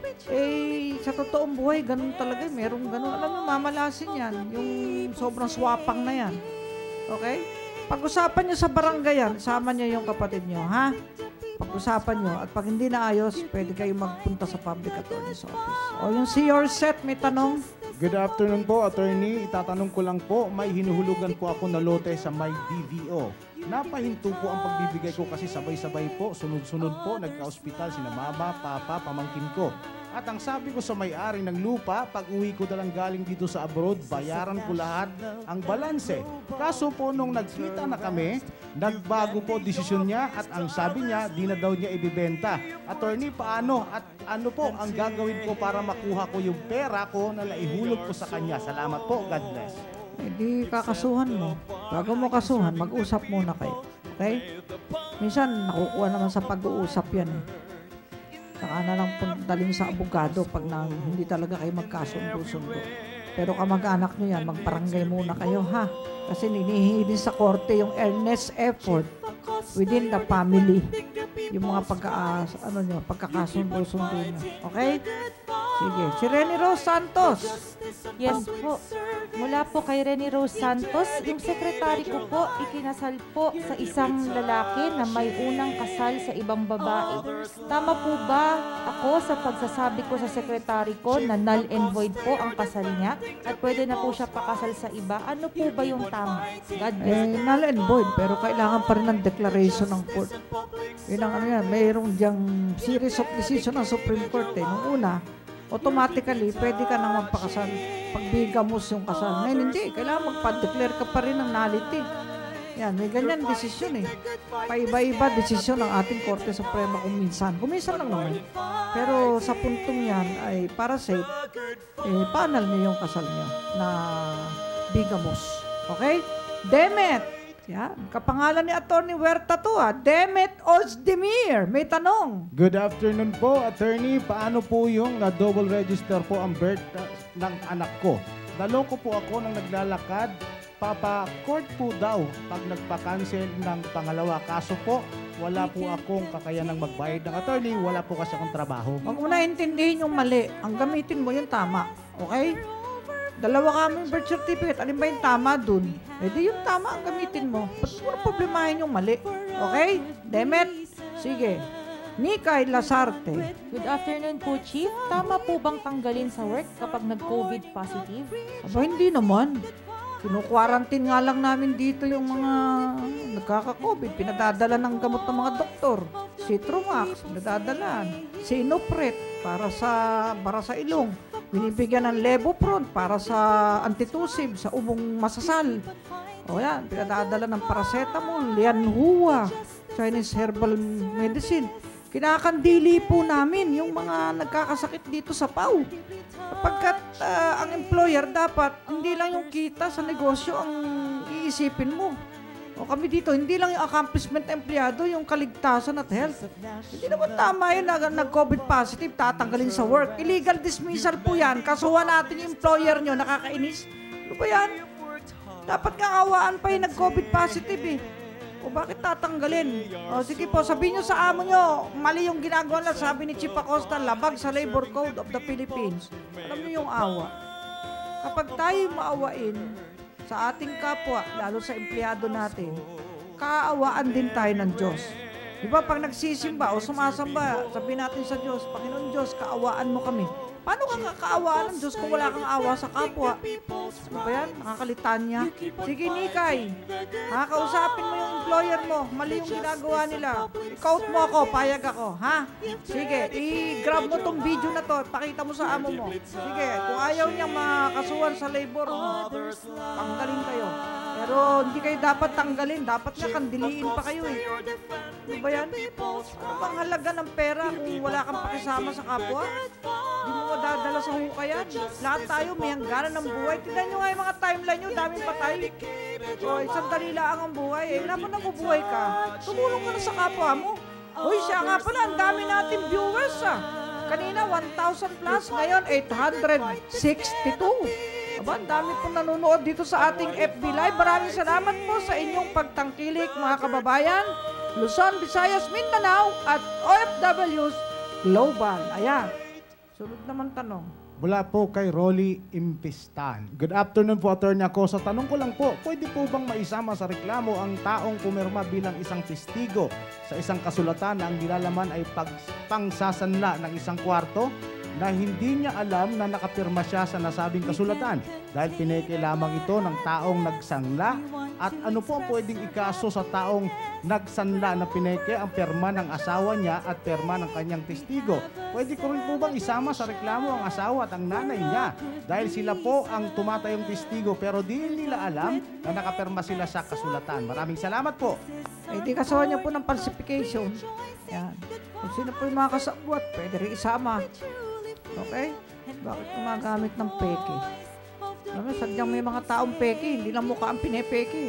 Sa totoong buhay, ganun talaga. Merong ganun. Alam mo, mamalasin yan. Yung sobrang swapang na yan. Okay? Pag-usapan nyo sa barangay yan, sama nyo yung kapatid nyo, ha? Pag-usapan nyo. At pag hindi naayos, pwede kayo magpunta sa public attorney's office. O yung si Yorset, may tanong? Good afternoon po, Attorney. Itatanong ko lang po, may hinuhulugan po ako na lote sa may DVO. Napahinto po ang pagbibigay ko kasi sabay-sabay po, sunod-sunod po, nagka-hospital sina mama, papa, pamangkin ko. At ang sabi ko sa may-ari ng lupa, pag uwi ko na lang galing dito sa abroad, bayaran ko lahat ang balanse. Kaso po nung nagkita na kami, nagbago po desisyon niya at ang sabi niya, di na daw niya ibibenta. Attorney, paano at ano po ang gagawin ko para makuha ko yung pera ko na naihulog ko sa kanya? Salamat po, God bless. Di kakasuhan mo. Bago mo kasuhan, mag-usap muna kayo. Okay? Minsan, nakukuha naman sa pag-uusap yan. Saka na lang dalhin sa abogado pag hindi talaga kayo magkasundo-sundo. Pero kamag-anak nyo yan, magbarangay muna kayo, ha? Kasi hinihingi din sa korte yung earnest effort within the family. Yung mga pagkakasundo-sundo nyo. Okay? Sige. Si Rene Rose Santos. Yes po. Mula po kay Rene Rose Santos, yung sekretary ko po, ikinasal po sa isang lalaki na may unang kasal sa ibang babae. Tama po ba ako sa pagsasabi ko sa sekretary ko na null and void po ang kasal niya at pwede na po siya pakasal sa iba? Ano po ba yung tama? God bless. Null and void, pero kailangan pa rin ng declaration ng court. Yun ang mayroong diyang series of decision ng Supreme Court. Nung una, automatically, pwede ka nang magpakasal pag bigamos yung kasal. Ngayon, hindi. Kailangan magpa-declare ka pa rin ng nullity. Yan, may ganyan desisyon Paiba-iba desisyon ng ating Korte Suprema kung minsan. Kung minsan lang naman. Pero sa puntong yan ay para safe, panal niyo yung kasal niyo na bigamos. Okay? Demet! Yan. Kapangalan ni Attorney Huerta to, Demet Ozdemir. May tanong. Good afternoon po, attorney. Paano po yung na-double register po ang birth ng anak ko? Naloko po ako nang naglalakad. Papa-court po daw pag nagpa-cancel ng pangalawa. Kaso po, wala po akong kakayanang magbayad ng attorney. Wala po kasi akong trabaho. Huwag mo na intindihin yung mali. Ang gamitin mo yung tama. Okay? Dalawa kami birth certificate. Alin ba yung tama dun? Di yung tama ang gamitin mo. Ba't mo na problemahin yung mali? Okay? Demet? Sige. Nikay Lasarte. Good afternoon po, Chief. Tama po bang tanggalin sa work kapag nag-COVID positive? Aba, hindi naman. Kinu-quarantine nga lang namin dito yung mga nagkaka-COVID. Pinadadala ng gamot ng mga doktor. Citromax, pinadadalan. Sinopret para sa ilong. Binibigyan ng Levopron para sa antitussive, sa ubong masasal. O yan, pinadadala ng paracetamol, Lianhua, Chinese herbal medicine. Kinakandili po namin yung mga nagkakasakit dito sa PAW. Kapagkat ang employer dapat, hindi lang yung kita sa negosyo ang iisipin mo. O kami dito, hindi lang yung accomplishment ng empleyado, yung kaligtasan at health. Hindi naman tama yun na nag-COVID positive, tatanggalin sa work. Illegal dismissal po yan. Kasuhan natin yung employer nyo, nakakainis. Ano ba yan? Dapat kakawaan pa yung nag-COVID positive eh. O bakit tatanggalin? O sige po, sabihin nyo sa amo nyo, mali yung ginagawa na, sabi ni Chief Acosta, labag sa Labor Code of the Philippines. Alam nyo yung awa. Kapag tayo maawain sa ating kapwa, lalo sa empleyado natin, kaawaan din tayo ng Diyos. Diba, pag nagsisimba o sumasamba, sabihin natin sa Diyos, Panginoon Diyos, kaawaan mo kami. Paano ka kakaawaan ng Diyos kung wala kang awa sa kapwa? Ano ba yan? Nakakalitanya. Sige, Nikay. Kausapin mo yung employer mo. Mali yung ginagawa nila. I-quote mo ako, payag ako. Ha? Sige, i-grab mo tong video na to. Pakita mo sa amo mo. Sige, kung ayaw niyang makasuhan sa labor, tanggalin kayo. Pero hindi kayo dapat tanggalin. Dapat nga kandiliin pa kayo eh. Ano ba yan? Ano bang halaga ng pera kung wala kang pakisama sa kapwa? Hindi mo madadala sa hukayan. Lahat tayo may hangganan ng buhay. Tignan nyo nga yung mga timeline nyo, daming patay. O, isang dali lang ang buhay. Naman nabubuhay ka. Tumulong ka na sa kapwa mo. Uy, siya nga pala, ang dami natin viewers Kanina, 1,000 plus. Ngayon, 862. Aba, ang dami pong nanonood dito sa ating FB Live. Maraming salamat po sa inyong pagtangkilik, mga kababayan. Luzon, Visayas, Mindanao, at OFWs Global. Ayan. Sunod naman tanong. Mula po kay Rolly Impistan. Good afternoon po, Attorney Acosta. Tanong ko lang po, pwede po bang maisama sa reklamo ang taong pumirma bilang isang testigo sa isang kasulatan na ang nilalaman ay pangsasanla ng isang kwarto na hindi niya alam na nakapirma siya sa nasabing kasulatan dahil pineke lamang ito ng taong nagsanla? At ano po ang pwedeng ikaso sa taong nagsanla na pineke ang perma ng asawa niya at perma ng kanyang testigo? Pwede ko rin po bang isama sa reklamo ang asawa at ang nanay niya dahil sila po ang tumatayong testigo pero di nila alam na nakaperma sila sa kasulatan? Maraming salamat po. Di kasuhan niya po ng falsification. Yan. Kung sino po yung mga kasabwat, pwede rin isama. Okay? Bakit gumagamit ng peke? Alam mo, sadyang may mga taong peke, hindi lang mukha ang pinepeke.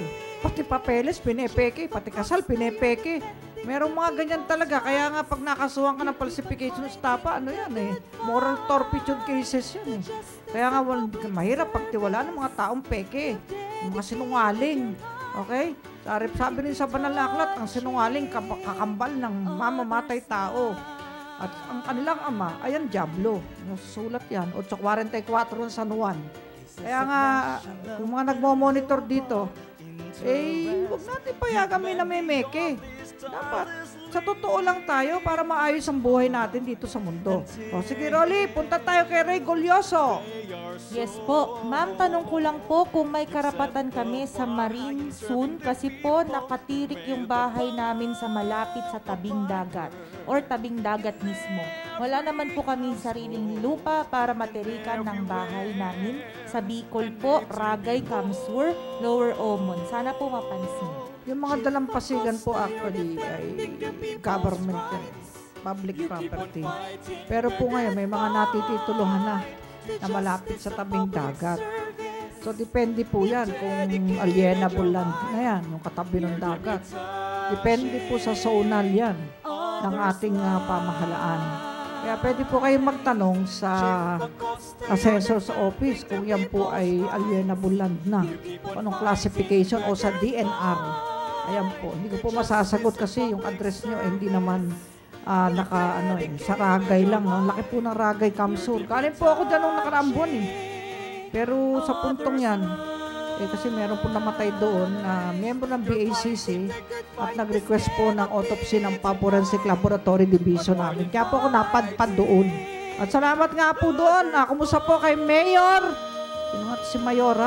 Pati papeles, pinepeke. Pati kasal, pinepeke. Merong mga ganyan talaga. Kaya nga pag nakasuhan ka ng falsification estafa, ano yan eh. Moral turpitude cases yan eh. Kaya nga mahirap pagtiwalaan ng mga taong peke. Mga sinungaling. Okay? Sabi rin sa banal na aklat, ang sinungaling kakambal ng mamamatay tao. At ang kanilang ama, ayan, Diablo. Nasusulat yan. 8:44 sa San Juan. Kaya nga, kung mga nagmo-monitor dito, huwag natin payagan may namemeke. Dapat, sa totoo lang tayo para maayos ang buhay natin dito sa mundo. O sige, Rolly, punta tayo kay Ray Golyoso. Yes po. Ma'am, tanong ko lang po kung may karapatan kami sa marine soon kasi po nakatirik yung bahay namin sa malapit sa tabing dagat or tabing dagat mismo. Wala naman po kami sariling lupa para matirikan ng bahay namin sa Bicol po, Ragay, Kamsur, Lower Omon. Sana po mapansin. Yung mga dalampasigan po actually ay government yan, public property. Pero po ngayon may mga natitituluhan na malapit sa tabing dagat. So depende po yan kung alienable land na yan, yung katabi ng dagat. Depende po sa zonal yan ng ating pamahalaan. Kaya pwede po kayong magtanong sa assessor's office kung yan po ay alienable land na. Anong classification o sa DNR. Ayan po, hindi ko po masasagot kasi yung address nyo hindi naman sa Ragay lang. Ang laki po ng Ragay, Kamsur. Kanin po ako dyan nung nakaraang buwan eh. Pero sa puntong yan, kasi meron po namatay doon na miyembro ng BACC at nag-request po ng autopsy ng Forensic Laboratory Division namin. Kaya po ako napadpad doon. At salamat nga po doon. Kumusta po kay Mayor? Sino nga si Mayora?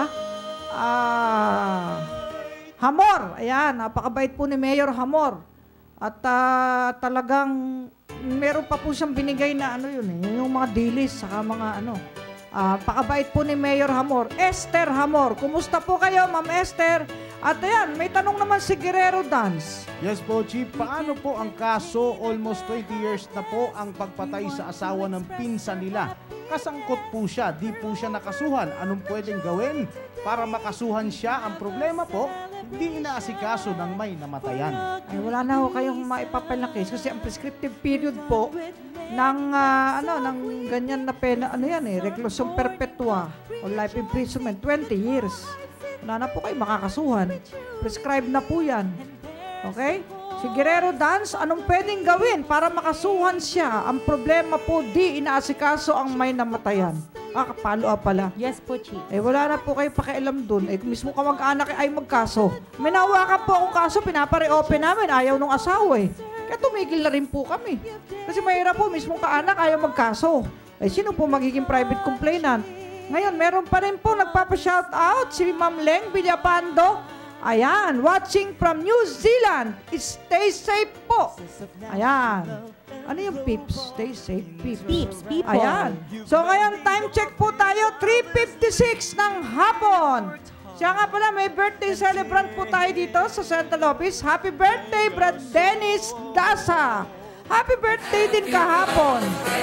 Hamor. Ayan, napakabait po ni Mayor Hamor. At talagang meron pa po siyang binigay na yung mga dilis saka mga pakabait po ni Mayor Hamor. Esther Hamor. Kumusta po kayo, Ma'am Esther? At ayan, may tanong naman si Guerrero Dance. Yes po, Chief. Paano po ang kaso? Almost 20 years na po ang pagpatay sa asawa ng pinsan nila. Kasangkot po siya, di po siya nakasuhan. Anong pwedeng gawin para makasuhan siya? Ang problema po, hindi inaasikaso ng may namatayan. Ay, wala na ho kayong maipapal na case kasi ang prescriptive period po ng ganyan na pena, reclusion perpetua o life imprisonment, 20 years. Wala na po kayo makakasuhan. Prescribed na po yan. Okay? Si Guerrero Dance, anong pwedeng gawin para makasuhan siya? Ang problema po, di inaasikaso ang may namatayan. Kapalo pala. Yes po, Chief. Wala na po kayo pakialam dun. Kung mismo kamag-anak ay magkaso. May nawakan po akong kaso, pinapare-open namin. Ayaw nung asawa Kaya tumigil na rin po kami. Kasi mahirap po, mismo kaanak ayaw magkaso. Sino po magiging private complainant? Ngayon, meron pa rin po nagpapa-shoutout si Ma'am Leng Villapando. Ayan, watching from New Zealand. Stay safe po. Ayan. Ano yung peeps? Stay safe, peeps. Peeps, people. Ayan. So ngayon, time check po tayo, 3:56 ng hapon. Siya nga pala, may birthday celebrant po tayo dito sa Central Office. Happy birthday, Brad Dennis Dasa. Happy birthday din kahapon.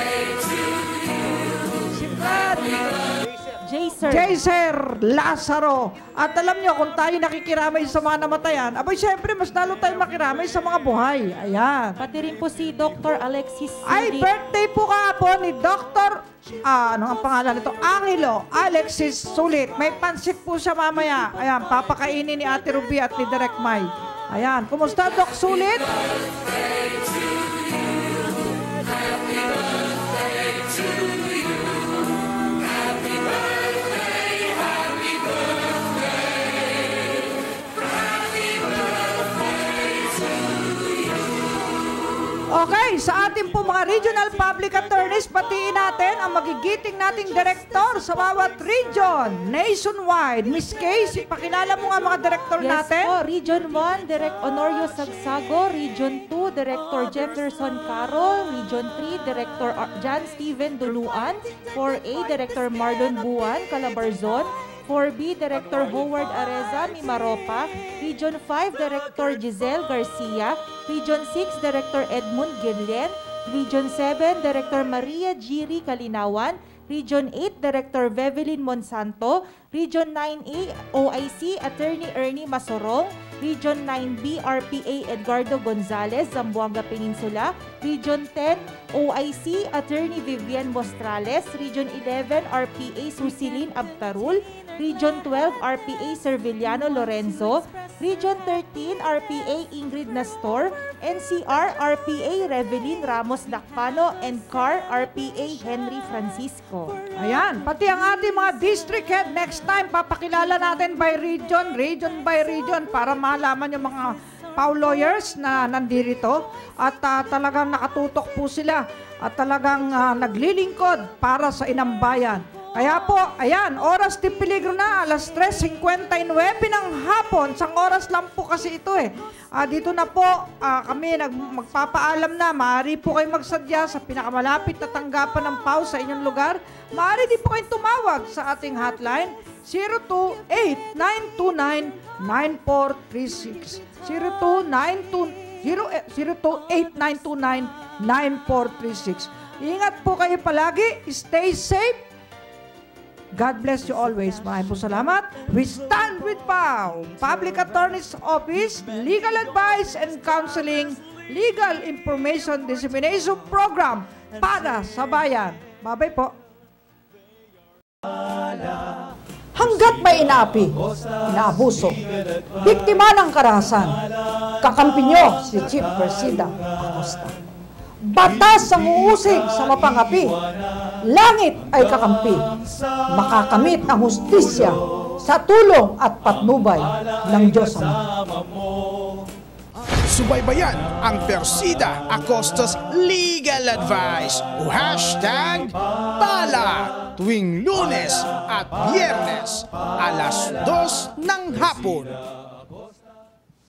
Si Brad Jaser Lazaro. At alam nyo, kung tayo nakikiramay sa mga namatayan, abay syempre, mas lalo tayo makiramay sa mga buhay. Ayan. Pati rin po si Dr. Alexis Ay, birthday po kahapon ni Dr. Ano ang pangalan nito? Angelo Alexis Sulit. May pansit po siya mamaya. Ayan, papakainin ni Ate Ruby at ni Direk May. Ayan, kumusta, Doc Sulit? Okay, sa ating po mga regional public attorneys, batiin natin ang magigiting nating direktor sa bawat region, nationwide. Miss Casey, pakilala mo nga mga direktor natin. Yes po, Region 1, Direk Honorio Sagsago, Region 2, Director Jefferson Caro, Region 3, Director John Steven Duluan, 4A, Director Marlon Buwan, Calabarzon, 4B, Director Howard Areza, Mimaropa, Region 5, Director Giselle Garcia, Region 6, Director Edmund Gillen, Region 7, Director Maria Giri Kalinawan, Region 8, Director Vevelin Monsanto, Region 9A, OIC, Attorney Ernie Masorong, Region 9B, RPA Edgardo Gonzalez, Zamboanga Peninsula, Region 10, OIC, Attorney Vivian Mostrales, Region 11, RPA Susilin Abtarul, Region 12, RPA Serviliano Lorenzo, Region 13, RPA Ingrid Nastor, NCR, RPA Revelin Ramos Lacpano, and CAR, RPA Henry Francisco. Ayan, pati ang ating mga district head, next time, papakilala natin by region, region by region, para malaman yung mga PAW lawyers na nandito at talagang nakatutok po sila at talagang naglilingkod para sa inambayan. Kaya po, ayan, oras de peligro na, alas 3:59 ng hapon. Sang oras lang po kasi ito eh. Dito na po kami magpapaalam na. Maaari po kayo magsadya sa pinakamalapit na tanggapan ng PAW sa inyong lugar. Maaari din po kayong tumawag sa ating hotline 028-929-9436. 028-929-9436. Ingat po kayo palagi. Stay safe. God bless you always. Maraming po salamat. We stand with PAW, Public Attorney's Office, Legal Advice and Counseling, Legal Information Dissemination Program para sa bayan. Bye-bye po. Hanggat may inaapi, inaabuso, biktima ng karahasan, kakampi nyo si Chief Persida Acosta. Batas ang uusig sa mapangapi, langit ay kakampi, makakamit ang hustisya sa tulong at patnubay ng Diyos Ama. Subaybayan ang Persida Acosta's Legal Advice o #Pala tuwing Lunes at Biyernes alas 2 ng hapon.